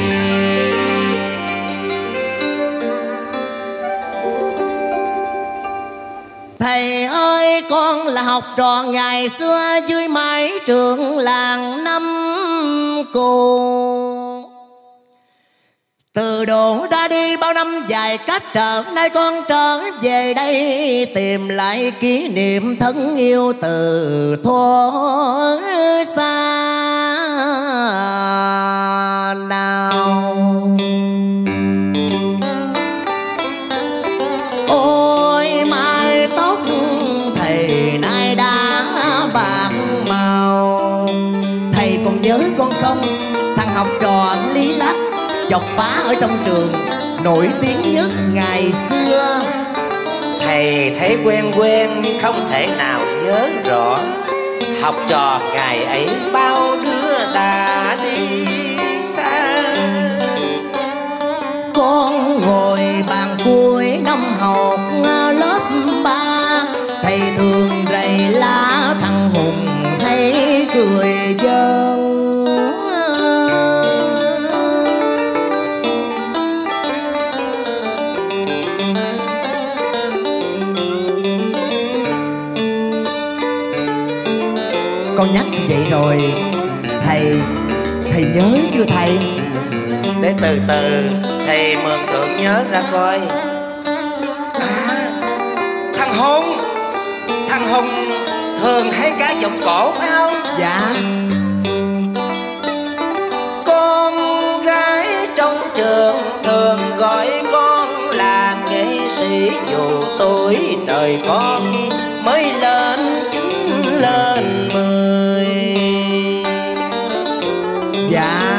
Thầy ơi, con là học trò ngày xưa dưới mái trường làng năm cũ. Từ Từ đồn ra đi bao năm dài cách trở, nay con trở về đây tìm lại kỷ niệm thân yêu từ thuở xa nào. Ôi mái tóc thầy nay đã bạc màu, thầy còn nhớ con không? Thằng học trò lý lách chọc phá ở trong trường, nổi tiếng nhất ngày xưa. Thầy thấy quen quen nhưng không thể nào nhớ rõ. Học trò ngày ấy bao đứa đã đi xa. Con ngồi bàn cuối năm học lớp ba, thầy thường rầy lá thằng Hùng hay cười dân. Con nhắc như vậy rồi, thầy, thầy nhớ chưa thầy? Để từ từ thầy mường tượng nhớ ra coi. À, thằng Hùng, thằng Hùng thường hay ca giọng cổ phải không? Dạ. Con gái trong trường thường gọi con là nghệ sĩ, dù tuổi đời con mới lên chín lên mười. Dạ,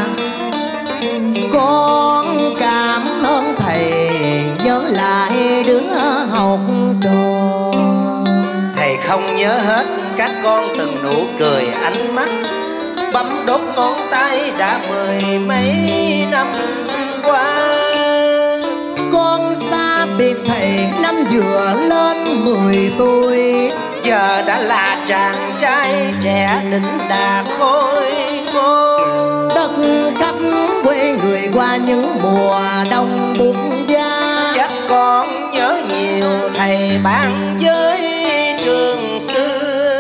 con cảm ơn thầy nhớ lại đứa học trò. Thầy không nhớ hết các con từng nụ cười ánh mắt, bấm đốt ngón tay đã mười mấy năm qua. Con xa biệt thầy năm vừa lên mười tuổi, giờ đã là chàng trai trẻ đỉnh đà khôi ngô. đất khắp quê người qua những mùa đông buốt giá. Chắc con nhớ nhiều thầy bạn với trường xưa.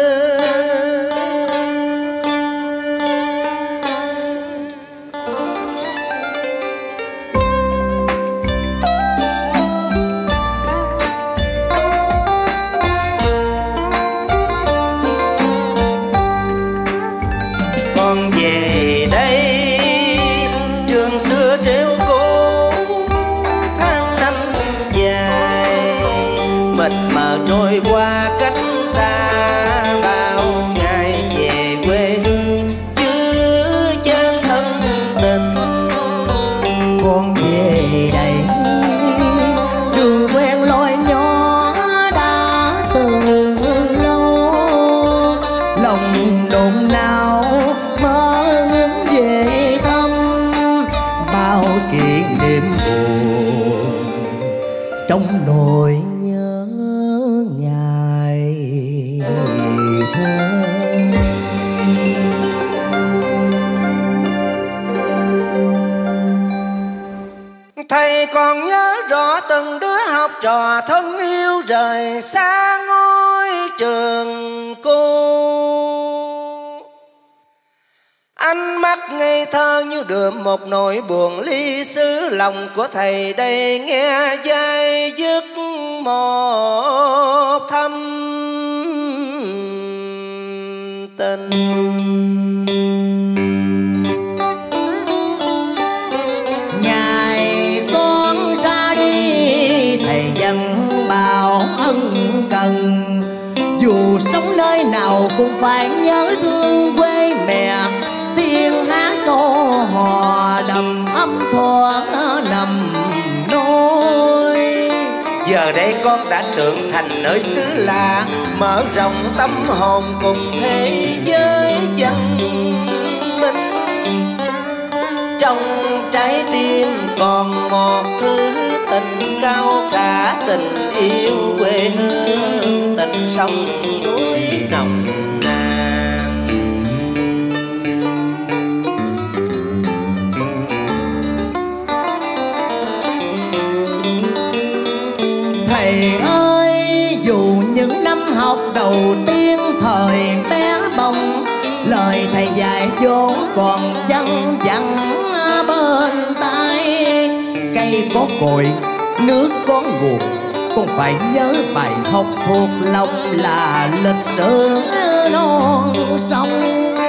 Con về đây trường xưa trêu cô tháng năm dài, mịt mờ trôi qua cách xa bao ngày về quê hương chứ chân thân tình. Con về đây đường quen lối nhỏ đã từ lâu, lòng đụng nào mơ ước về thăm bao kỷ niệm buồn trong nỗi nhớ ngày thơ. Thầy còn nhớ rõ từng đứa học trò thân yêu rời xa ngôi trường cũ. Ánh mắt ngây thơ như đượm một nỗi buồn ly xứ, lòng của thầy đây nghe dai dứt một thâm tình. Ngày con ra đi thầy vẫn bảo ân cần, dù sống nơi nào cũng phải nhớ thương quê mẹ. Tiếng hát câu hò đầm ấm thuở nằm nôi. Giờ đây con đã trưởng thành nơi xứ lạ, mở rộng tâm hồn cùng thế giới văn minh. Trong trái tim còn một thứ tình cao cả, tình yêu quê hương, tình sông núi nồng nàn. Thầy ơi, dù những năm học đầu tiên thời bé bồng, lời thầy dạy dỗ còn văng vẳng bên tai. Cây có cội, nước có nguồn, con phải nhớ bài học thuộc lòng là lịch sử non sông.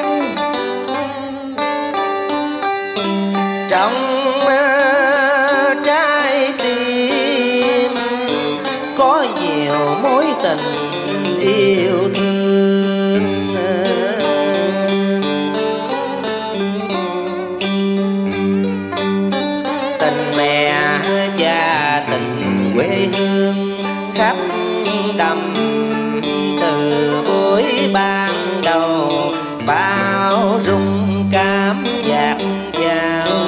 Trong trái tim có nhiều mối tình yêu thương, tình mẹ và tình quê hương khắp đậm từ buổi ban đầu, bao dung cảm giác vào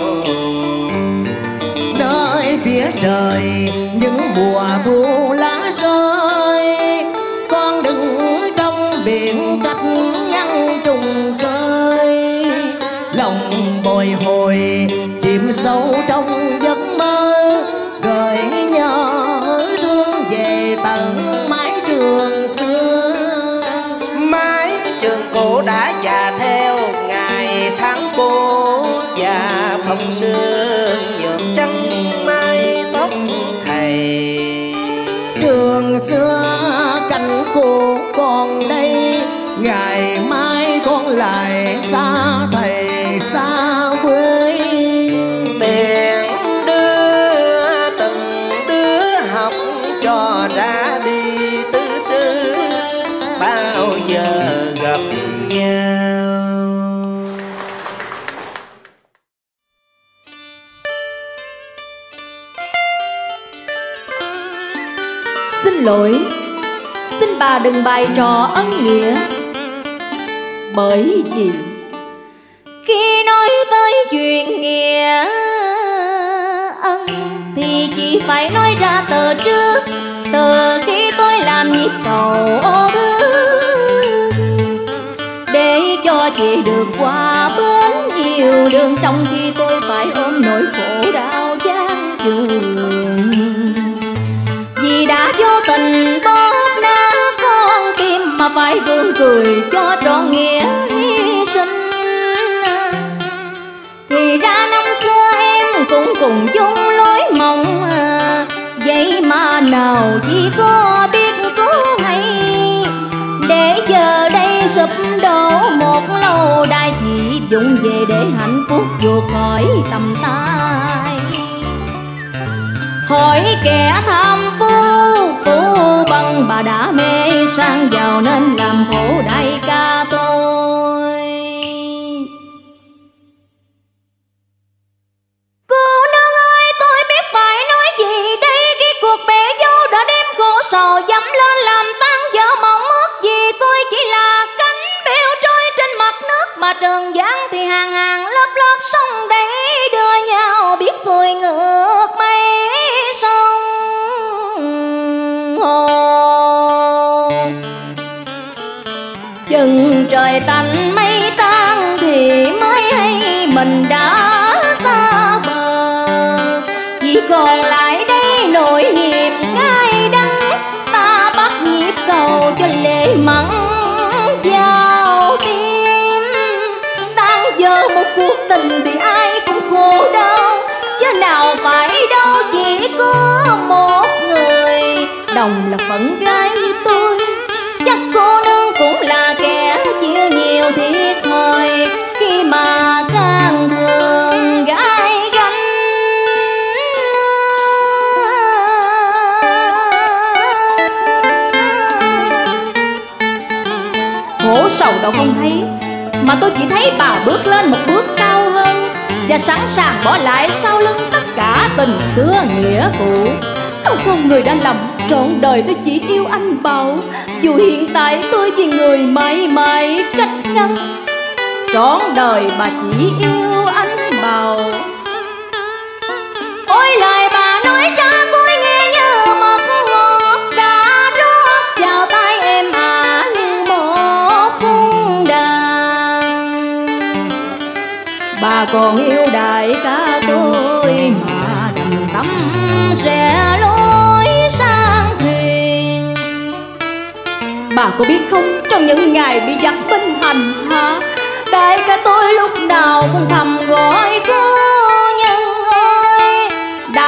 nơi phía trời những mùa thu lá rơi. Con đứng trong biển cách ngăn trùng khơi, lòng bồi hồi chìm sâu trong giấc mơ, gợi nhớ thương về tận mái trường xưa. mái trường cũ đã già theo ngày tháng cô, và phong sương nhuộm trắng mái tóc thầy. Trường xưa cánh cô còn đây, ngày mai con lại xa thầy xa quê. Tiền đưa từng đứa học trò ra đi tư sư, bao giờ gặp nhau. Xin lỗi, xin bà đừng bày trò ân nghĩa, bởi vì khi nói tới chuyện nghĩa ân thì chỉ phải nói ra từ trước, từ khi tôi làm nhịp cầu ô thứ, để cho chị được qua bến nhiều đường, trong khi tôi phải ôm nỗi khổ đau chán chường. Vì đã vô tình bóp nát con tim mà phải gương cười cho trọn nghĩa hy sinh. Thì ra năm xưa em cũng cùng chung lối mộng, vậy mà nào chỉ có biết cố hay, để giờ đây sụp đổ một lâu đài, chỉ dụng về để hạnh phúc vụt khỏi tầm tay. Hỏi kẻ tham phú, phú bằng bà đã mê sang giàu nên làm khổ đại ca tôi. Cô nương ơi, tôi biết phải nói gì đây, khi cuộc bể dâu đã đem khổ sầu dẫm lên làm tan vỡ mộng ước. Vì tôi chỉ là cánh bèo trôi trên mặt nước, mà trường giang thì hàng hàng lớp lớp sông đầy đưa nhau biết xuôi ngược mây sông hồ. Chừng trời tạnh mây tan thì mới hay mình đã xa bờ, chỉ còn lại đây nỗi niềm cay đắng, ta bắt nhịp cầu cho lệ mặn vào tim. Tan vỡ một cuộc tình thì ai cũng khổ đau, chứ nào phải đâu chỉ có một người. Đồng là phận gái như tôi, chắc cô nương cũng là kẻ chịu nhiều thiệt thòi, khi mà càng thường gái gánh. Khổ sầu đâu không thấy, mà tôi chỉ thấy bà bước lên một bước cao hơn, và sẵn sàng bỏ lại sau lưng tất cả tình xưa nghĩa cũ. Không không người đã lầm, trọn đời tôi chỉ yêu anh Bảo, dù hiện tại tôi vì người mãi mãi cách ngăn. Trọn đời bà chỉ yêu anh Bảo. Ôi lời bà nói ra tôi nghe như mật ngọt đã rót vào tay em à, như một cung đàn. Bà còn yêu đại ca tôi mà đành tâm rẽ lối sang thuyền. Bà có biết không, trong những ngày bị giặc binh hành hạ, đại ca tôi lúc nào cũng thầm gọi cô nhân ơi.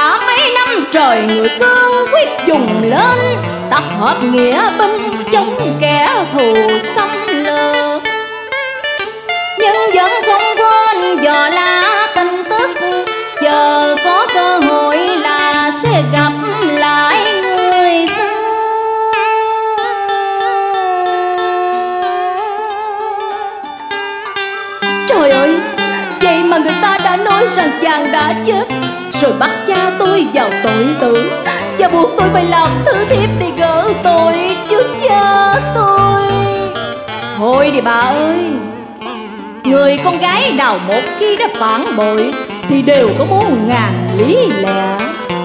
lên tập hợp nghĩa binh chống kẻ thù xâm lược. Nhưng vẫn không quên dò la tin tức, chờ có cơ hội là sẽ gặp lại người xưa. Trời ơi, vậy mà người ta đã nói rằng chàng đã chết, rồi bắt cha tôi vào tội tử và buộc tôi phải làm thứ thiếp để gỡ tội trước cha tôi. Thôi đi bà ơi, người con gái nào một khi đã phản bội thì đều có muôn ngàn lý lẽ.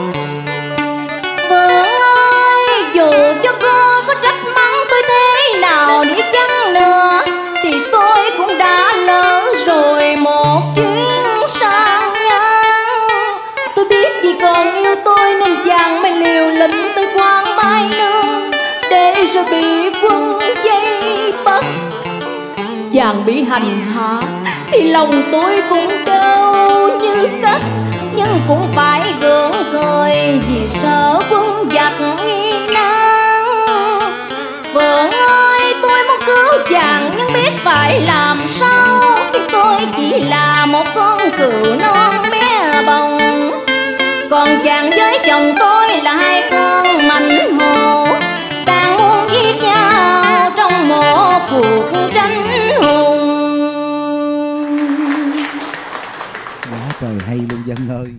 Vợ ơi, dù cho cô có trách mắng tôi thế nào đi chăng nữa thì tôi cũng đã lỡ rồi một chuyến sang ngang. Tôi biết vì còn yêu tôi nên chàng mới liều lĩnh tới Quang Mai Nương, để rồi bị quân vây bắt. Chàng bị hành hạ thì lòng tôi cũng đau như cắt, nhưng cũng phải gượng cười vì sợ quân giặc nghi nan. Vợ ơi, tôi muốn cứu chàng nhưng biết phải làm sao, vì tôi chỉ là một con cừu non bé bồng, còn chàng với chồng tôi là hai con mảnh hồ đang muốn giết nhau trong một cuộc tranh hùng. Quá trời hay luôn Dân ơi.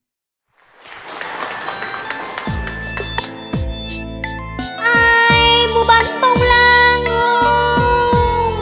Ai mua bánh bông lan không?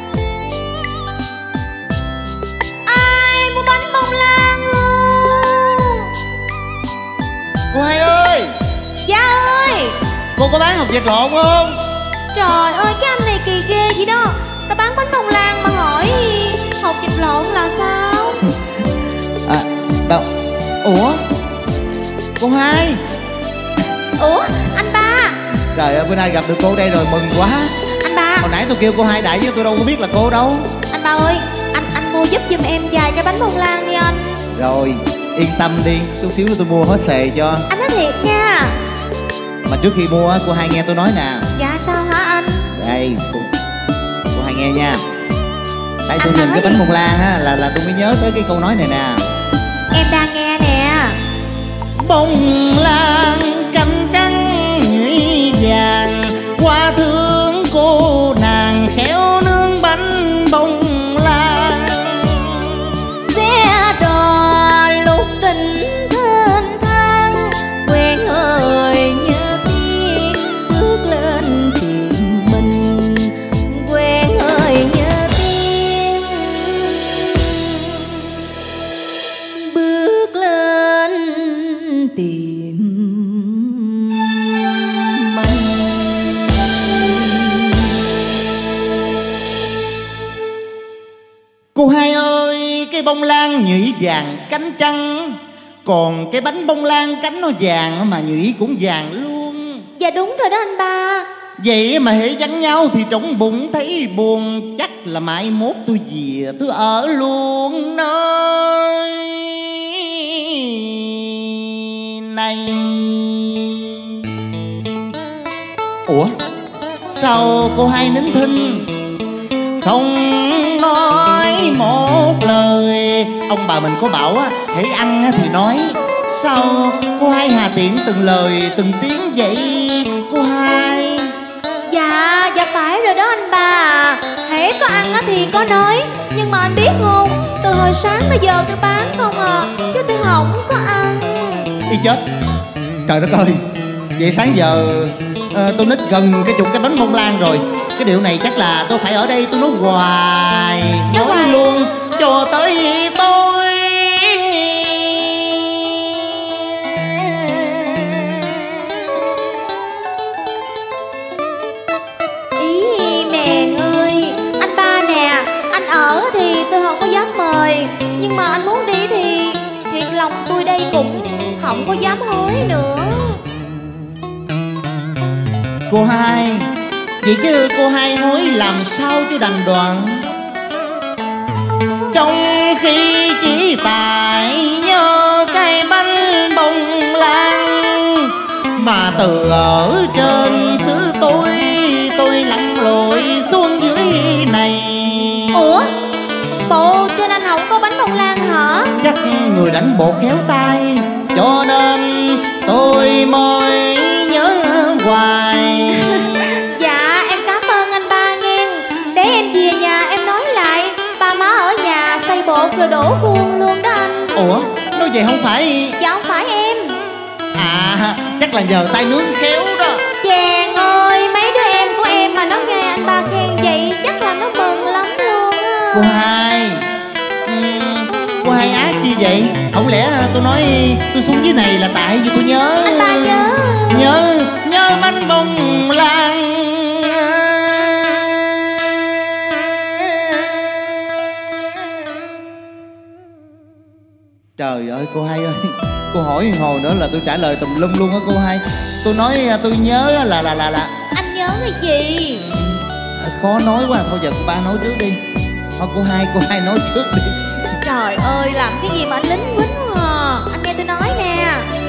Ai mua bánh bông lan không? Cô Hai ơi. Dạ ơi. Cô có bán hột vịt lộn không? Trời ơi, cái anh này kỳ ghê vậy đó. Ta bán bánh bông lan mà hỏi hột vịt lộn là sao? À, đâu? Ủa? Cô Hai. Ủa, anh ba. Trời ơi, bữa nay gặp được cô đây rồi, mừng quá. Anh ba. Hồi nãy tôi kêu cô Hai đại chứ tôi đâu có biết là cô đâu. Anh ba ơi, anh anh mua giúp giùm em vài cái bánh bông lan đi anh. Rồi, yên tâm đi, chút xíu nữa tôi mua hết xề cho. Anh nói thiệt nha. Mà trước khi mua cô Hai nghe tôi nói nè. Dạ sao hả anh? Đây, cô, cô Hai nghe nha. Tại tôi nhìn cái bánh bông lan á là là tôi mới nhớ tới cái câu nói này nè. Em đang nghe nè. Bông lan cánh trắng nhụy vàng, qua thương cô nàng khéo nướng bánh bông lan. Xe đò lúc tình thênh thang, quen hơi như tiếng bước lên tìm mình, quen hơi như tiếng bước lên tìm mình. Cô Hai ơi, cái bông lan nhụy vàng cánh trắng, còn cái bánh bông lan cánh nó vàng mà nhụy cũng vàng luôn. Dạ đúng rồi đó anh ba. Vậy mà hễ vắng nhau thì trong bụng thấy buồn, chắc là mai mốt tôi về tôi ở luôn nơi này. Ủa, sao cô Hai nín thinh không nói một lời? Ông bà mình có bảo á, hãy ăn thì nói. Sao cô Hai hà tiện từng lời từng tiếng vậy cô Hai? Dạ, dạ phải rồi đó anh ba. Hễ có ăn thì có nói. Nhưng mà anh biết không, từ hồi sáng tới giờ tôi bán không à, chứ tôi không có ăn. Đi chết. Trời đất ơi, vậy sáng giờ uh, tôi nít gần cái chục cái bánh bông lan rồi. Cái điều này chắc là tôi phải ở đây tôi nói hoài, nói, nói luôn cho tới tôi. Ý mèn ơi, anh ba nè, anh ở thì tôi không có dám mời, nhưng mà anh muốn đi thì thiệt lòng tôi đây cũng không có dám hối nữa. Cô Hai, vậy chứ cô Hai hối làm sao chứ đành đoạn, trong khi chỉ tại nhớ cái bánh bông lan mà từ ở trên xứ tôi, tôi lặn lội xuống dưới này. Ủa, bộ trên anh không có bánh bông lan hả? Chắc người đánh bột khéo tay, cho nên tôi mới nhớ hoài. Dạ em cảm ơn anh ba nghe. Để em về nhà em nói lại, ba má ở nhà xay bột rồi đổ khuôn luôn đó anh. Ủa, nói vậy không phải? Dạ không phải em. À, chắc là nhờ tay nướng khéo đó. Chàng ơi, mấy đứa em của em mà nó nghe anh ba khen vậy chắc là nó mừng lắm luôn á. Cô Hai, uhm, cô Hai ác như vậy. Không lẽ tôi nói tôi xuống dưới này là tại vì tôi nhớ. Anh ba nhớ Nhớ, nhớ bánh bông lan. Trời ơi cô Hai ơi, cô hỏi hồi nữa là tôi trả lời tùm lum luôn á cô Hai. Tôi nói tôi nhớ là là là là anh nhớ cái gì? khó nói quá, thôi giờ cô ba nói trước đi. Thôi cô Hai, cô Hai nói trước đi. Trời ơi, làm cái gì mà anh lính quýnh quá à. Anh nghe tôi nói nè.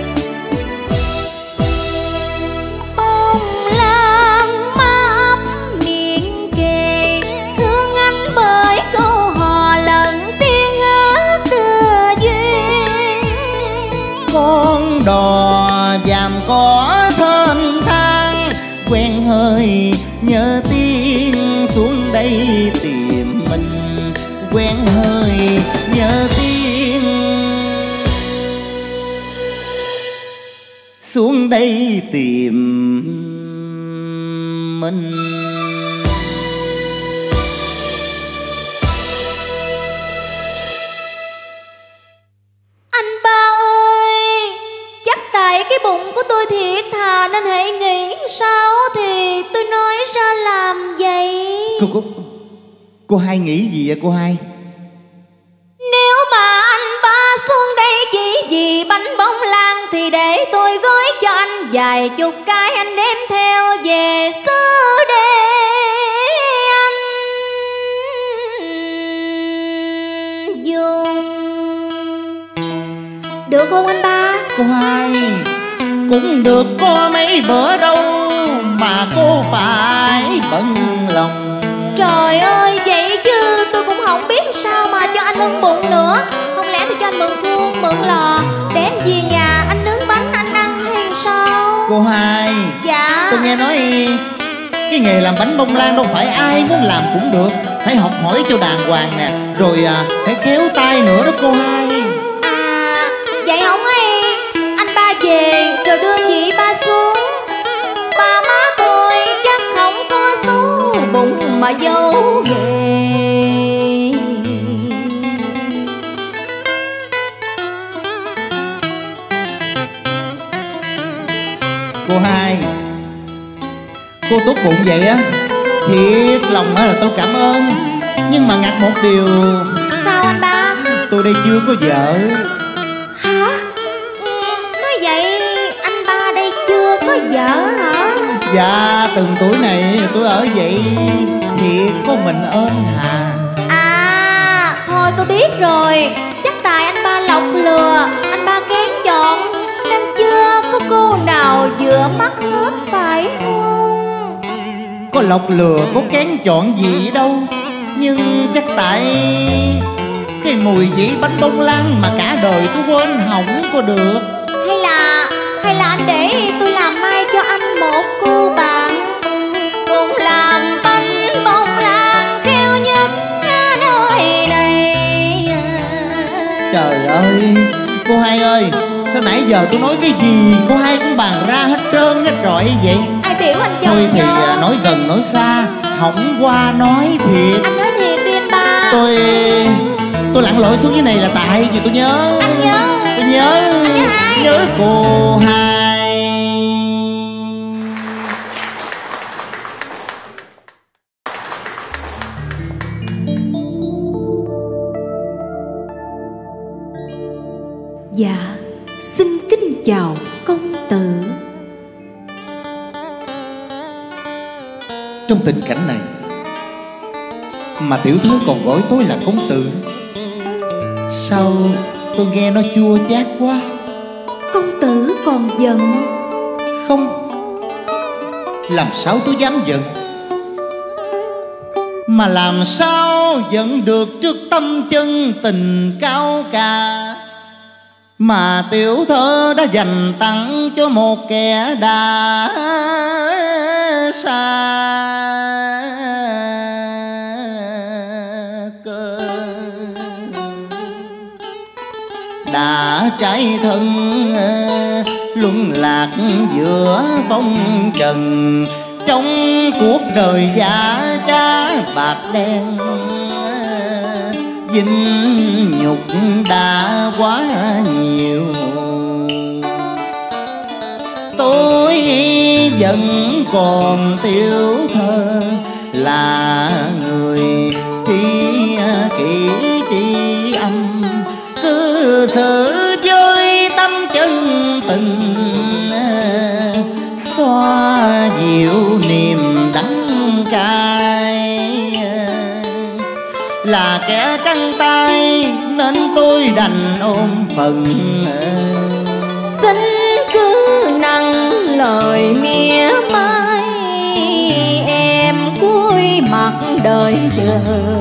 Bông lan má ấp miệng kề, thương anh bởi câu hò lần tiếng hát tựa duyên. Con đò vàm cỏ thênh thang, quen hơi nhớ tiếng xuống đây tìm mình. Quen hơi nhớ tiếng xuống đây tìm mình. Anh ba ơi, chắc tại cái bụng của tôi thiệt thà nên hãy nghĩ sao thì tôi nói ra làm vậy. Cô, cô, cô Hai nghĩ gì vậy cô Hai? Nếu mà anh ba xuống đây chỉ vì bánh bông lan thì để tôi gói cho anh vài chục cái, anh đem theo về xứ để anh dùng. Được không anh ba? Cô Hai cũng được có mấy bữa đâu mà cô phải bận lòng. Trời ơi, vậy chứ tôi cũng không biết sao mà cho anh ưng bụng nữa. Không lẽ tôi cho anh mượn khuôn, mượn lò để em về nhà anh nướng bánh anh ăn hay sao? Cô Hai, dạ, tôi nghe nói cái nghề làm bánh bông lan đâu phải ai muốn làm cũng được, phải học hỏi cho đàng hoàng nè, rồi à, phải khéo tay nữa đó cô Hai. À, vậy không ấy, anh ba về rồi đưa chị ba xuống. Ba má tôi chắc không có xấu bụng mà giấu nghề. Cô Hai, cô tốt bụng vậy á, thiệt lòng á là tôi cảm ơn. Nhưng mà ngặt một điều. Sao anh ba? Tôi đây chưa có vợ. Hả? Nói vậy anh ba đây chưa có vợ hả? Dạ, từng tuổi này tôi ở vậy thiệt có mình ơn hà. À, thôi tôi biết rồi. Chắc tại anh ba lọc lừa, anh ba kén chọn nên chưa có cô nào vừa mắt hết phải không? Có lọc lừa, có kén chọn gì đâu. Nhưng chắc tại cái mùi vị bánh bông lan mà cả đời tôi quên hỏng có được. Hay là Hay là anh để tôi làm mai cho anh một cô bạn cùng làm bánh bông lan khéo nhất nơi này. Trời ơi, cô Hai ơi, sao nãy giờ tôi nói cái gì cô Hai cũng bàn ra hết trơn hết trọi vậy? Ai biểu anh chồng Thôi thì cho? à, nói gần nói xa, hỏng qua nói thiệt. Anh nói thiệt đi anh ba. Tôi tôi lặn lội xuống dưới này là tại vì tôi nhớ. Anh nhớ. Tôi nhớ. Anh nhớ ai? Nhớ cô Hai. Dạ, xin kính chào công tử. Trong tình cảnh này mà tiểu thư còn gọi tôi là công tử, sao tôi nghe nó chua chát quá. Công tử còn giận? Không, làm sao tôi dám giận, mà làm sao giận được trước tâm chân tình cao cả mà tiểu thơ đã dành tặng cho một kẻ đã xa cơ, đã trái thân luân lạc giữa phong trần. Trong cuộc đời giả trá bạc đen, vinh nhục đã quá nhiều. Tôi vẫn còn tiểu thơ là người tri kỷ tri âm, cư xử với tâm chân tình, xoa dịu niềm đắng cay. Là kẻ trắng tay nên tôi đành ôm phần, xin cứ nặng lời mỉa mai, em cuối mặt đời chờ.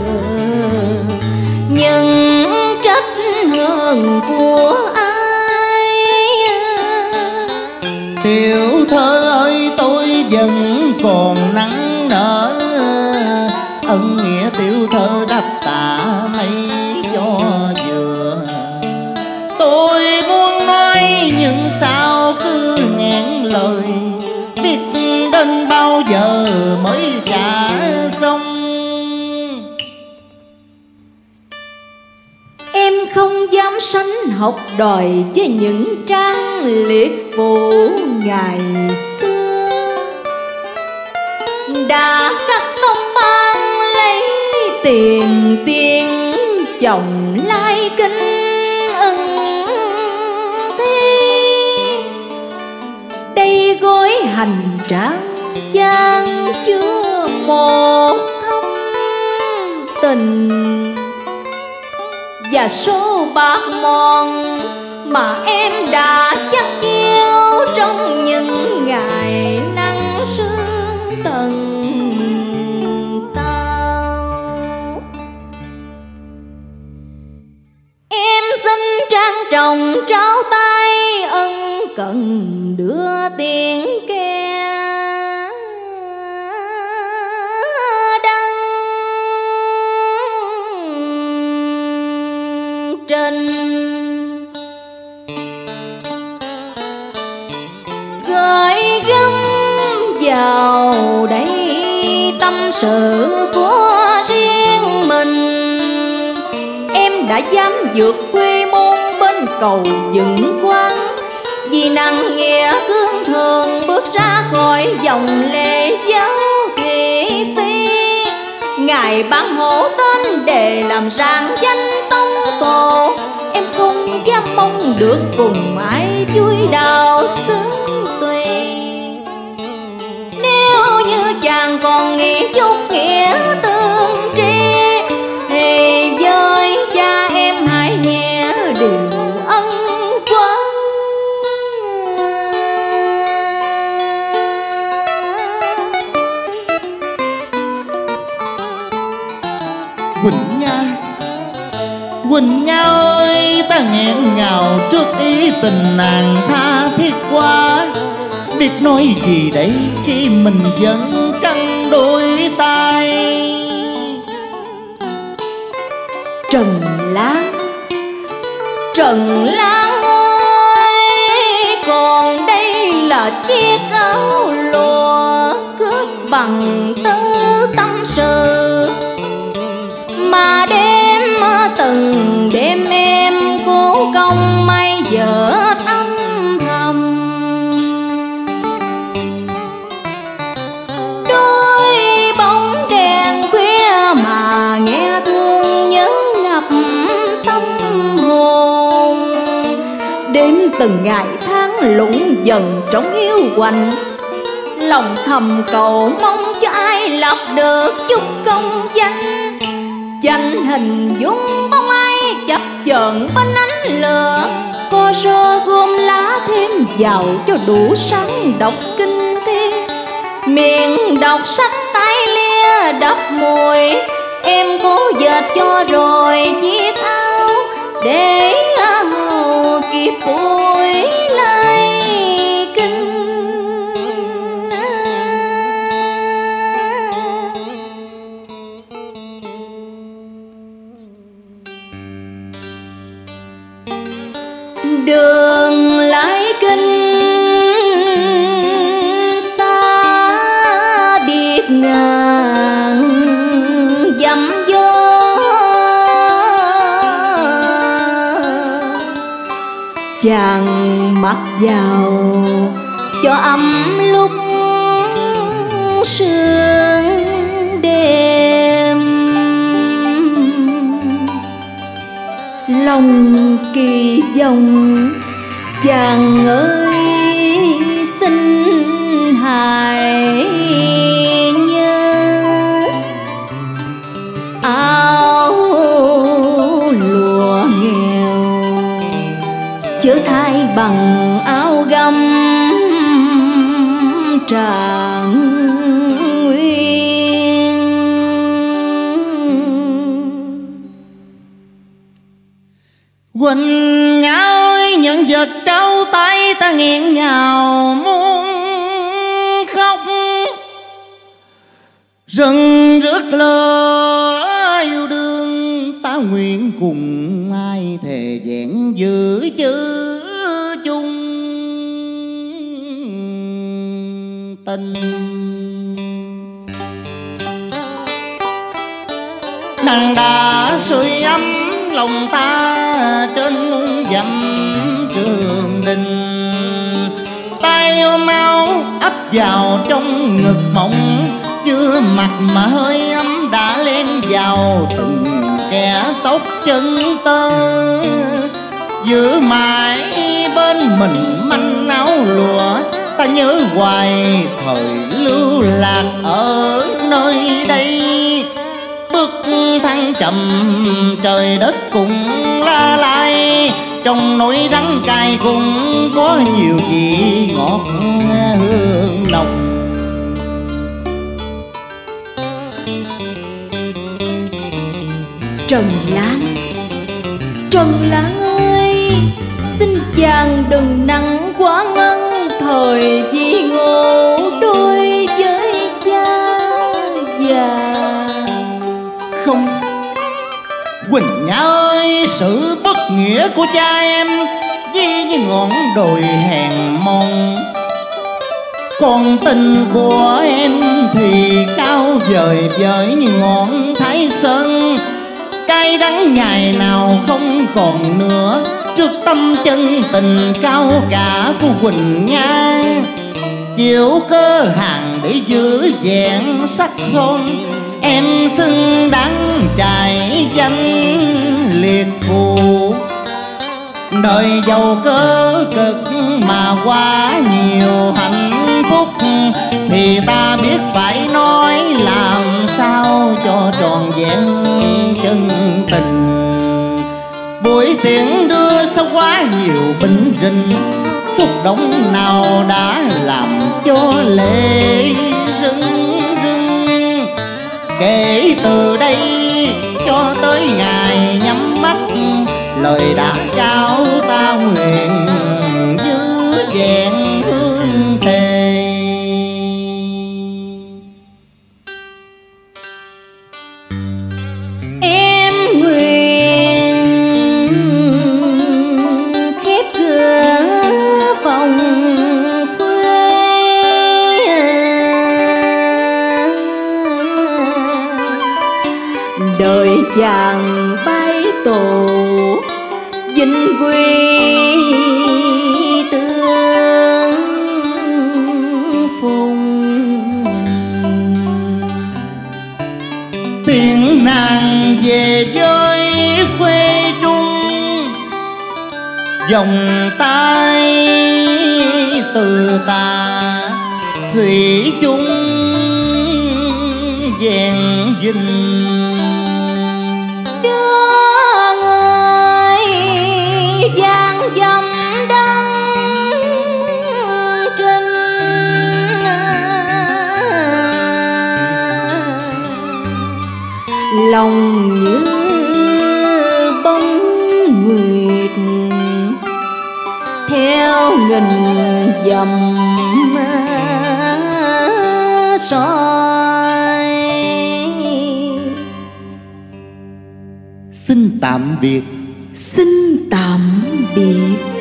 Nhưng trách hơn của ai? Tiểu thơ ơi, tôi vẫn còn nắng nở, ân nghĩa tiểu thơ đáp tạ mấy cho vừa. Tôi muốn nói nhưng sao cứ nghẹn lời, biết đến bao giờ mới trả xong. Em không dám sánh học đòi với những trang liệt phụ ngày xưa, đã cắt tóc ban lấy tiền tiền chồng lai kinh ân thi. Đây gói hành trang chan chứa một thông tình, và số bạc mòn mà em đã chắc chiêu trong những ngày nắng sương tần tao. Em xin trang trọng trao tay ân cần đưa tiền ke trên, gửi gắm vào đây tâm sự của riêng mình. Em đã dám vượt quy môn bên cầu dựng quan, vì nặng nghĩa cương thường bước ra khỏi dòng lệ giáo thị phi. Ngài ban hộ tên để làm rạng danh tông tổ, em không dám mong được cùng ai vui đào xứng tùy. Nếu như chàng còn nghĩ chút nghĩa tương tri, thì với cha em hãy nhẹ điều ân quán. Quỳnh Nha, Quỳnh Nha ơi, ta nghẹn ngào trước ý tình nàng tha thiết quá. Biết nói gì đây khi mình vẫn căng đôi tay. Trần Lan, Trần Lan ơi, còn đây là chiếc áo lụa cướp bằng tơ tâm sự, mà đêm từng đêm em cố công may vợ âm thầm. Đôi bóng đèn khuya mà nghe thương nhớ ngập tâm hồn. Đêm từng ngày tháng lũng dần trong hiu quạnh, lòng thầm cầu mong cho ai lập được chút công danh. Danh hình dung bóng ai chập chờn bên ánh lửa, cô rơ gom lá thêm vào cho đủ sáng đọc kinh thiên. Miệng đọc sách tay lia đắp mùi, em cố dệt cho rồi chiếc áo để hầu kịp buổi lai kinh. Đường lái kinh xa biệt ngàn dặm gió, chàng mặc vào cho ấm lúc sương đêm. Lòng kỳ vọng chàng ơi xin hãy nhớ, áo lụa nghèo chớ thay bằng áo gấm Trạng Nguyên. Quỳnh Nhã ơi, những vật trao tay ta nghẹn ngào muốn khóc. Rừng rước lửa yêu đương, ta nguyện cùng ai thề vẹn giữ chữ chung tình. Nàng đã sưởi ấm lòng ta trên muôn dặm trường đình, tay ôm áo ấp vào trong ngực mộng, chưa mặt mà hơi ấm đã len vào từng kẻ tóc chân tơ. Giữ mãi bên mình manh áo lụa, ta nhớ hoài thời lưu lạc ở nơi đây. Bước thăng trầm trời đất cũng la lai, trong nỗi đắng cay cũng có nhiều vị ngọt hương nồng. Trần Lãng, Trần Lãng ơi, xin chàng đừng nặng quá ngân thời vì ngộ đôi với cha già. Không, Quỳnh Nhã ơi, sự bất nghĩa của cha em với như ngọn đồi hèn mòn, còn tình của em thì cao vời vời như ngọn Thái Sơn. Cay đắng ngày nào không còn nữa trước tâm chân tình cao cả của Quỳnh Nhã. Chịu cơ hàng để giữ vẹn sắc son, em xứng đáng trải danh liệt phù. Đời giàu cơ cực mà quá nhiều hạnh phúc, thì ta biết phải nói làm sao cho tròn vẹn chân tình. Buổi tiễn đưa sao quá nhiều bình rình, xúc động nào đã làm cho lệ rưng rưng. Kể từ đây cho tới ngày nhắm mắt, lời đã trao ta nguyện giữ vẹn hương thề. Em nguyện khép cửa phòng khuê, đời chàng bay tổ vinh quy tương phùng. Tiếng nàng về với quê trung, vòng tay từ tà thủy chung vẹn vinh. Đưa người vàng dầm đắng nghìn dặm soi. Xin tạm biệt. Xin tạm biệt.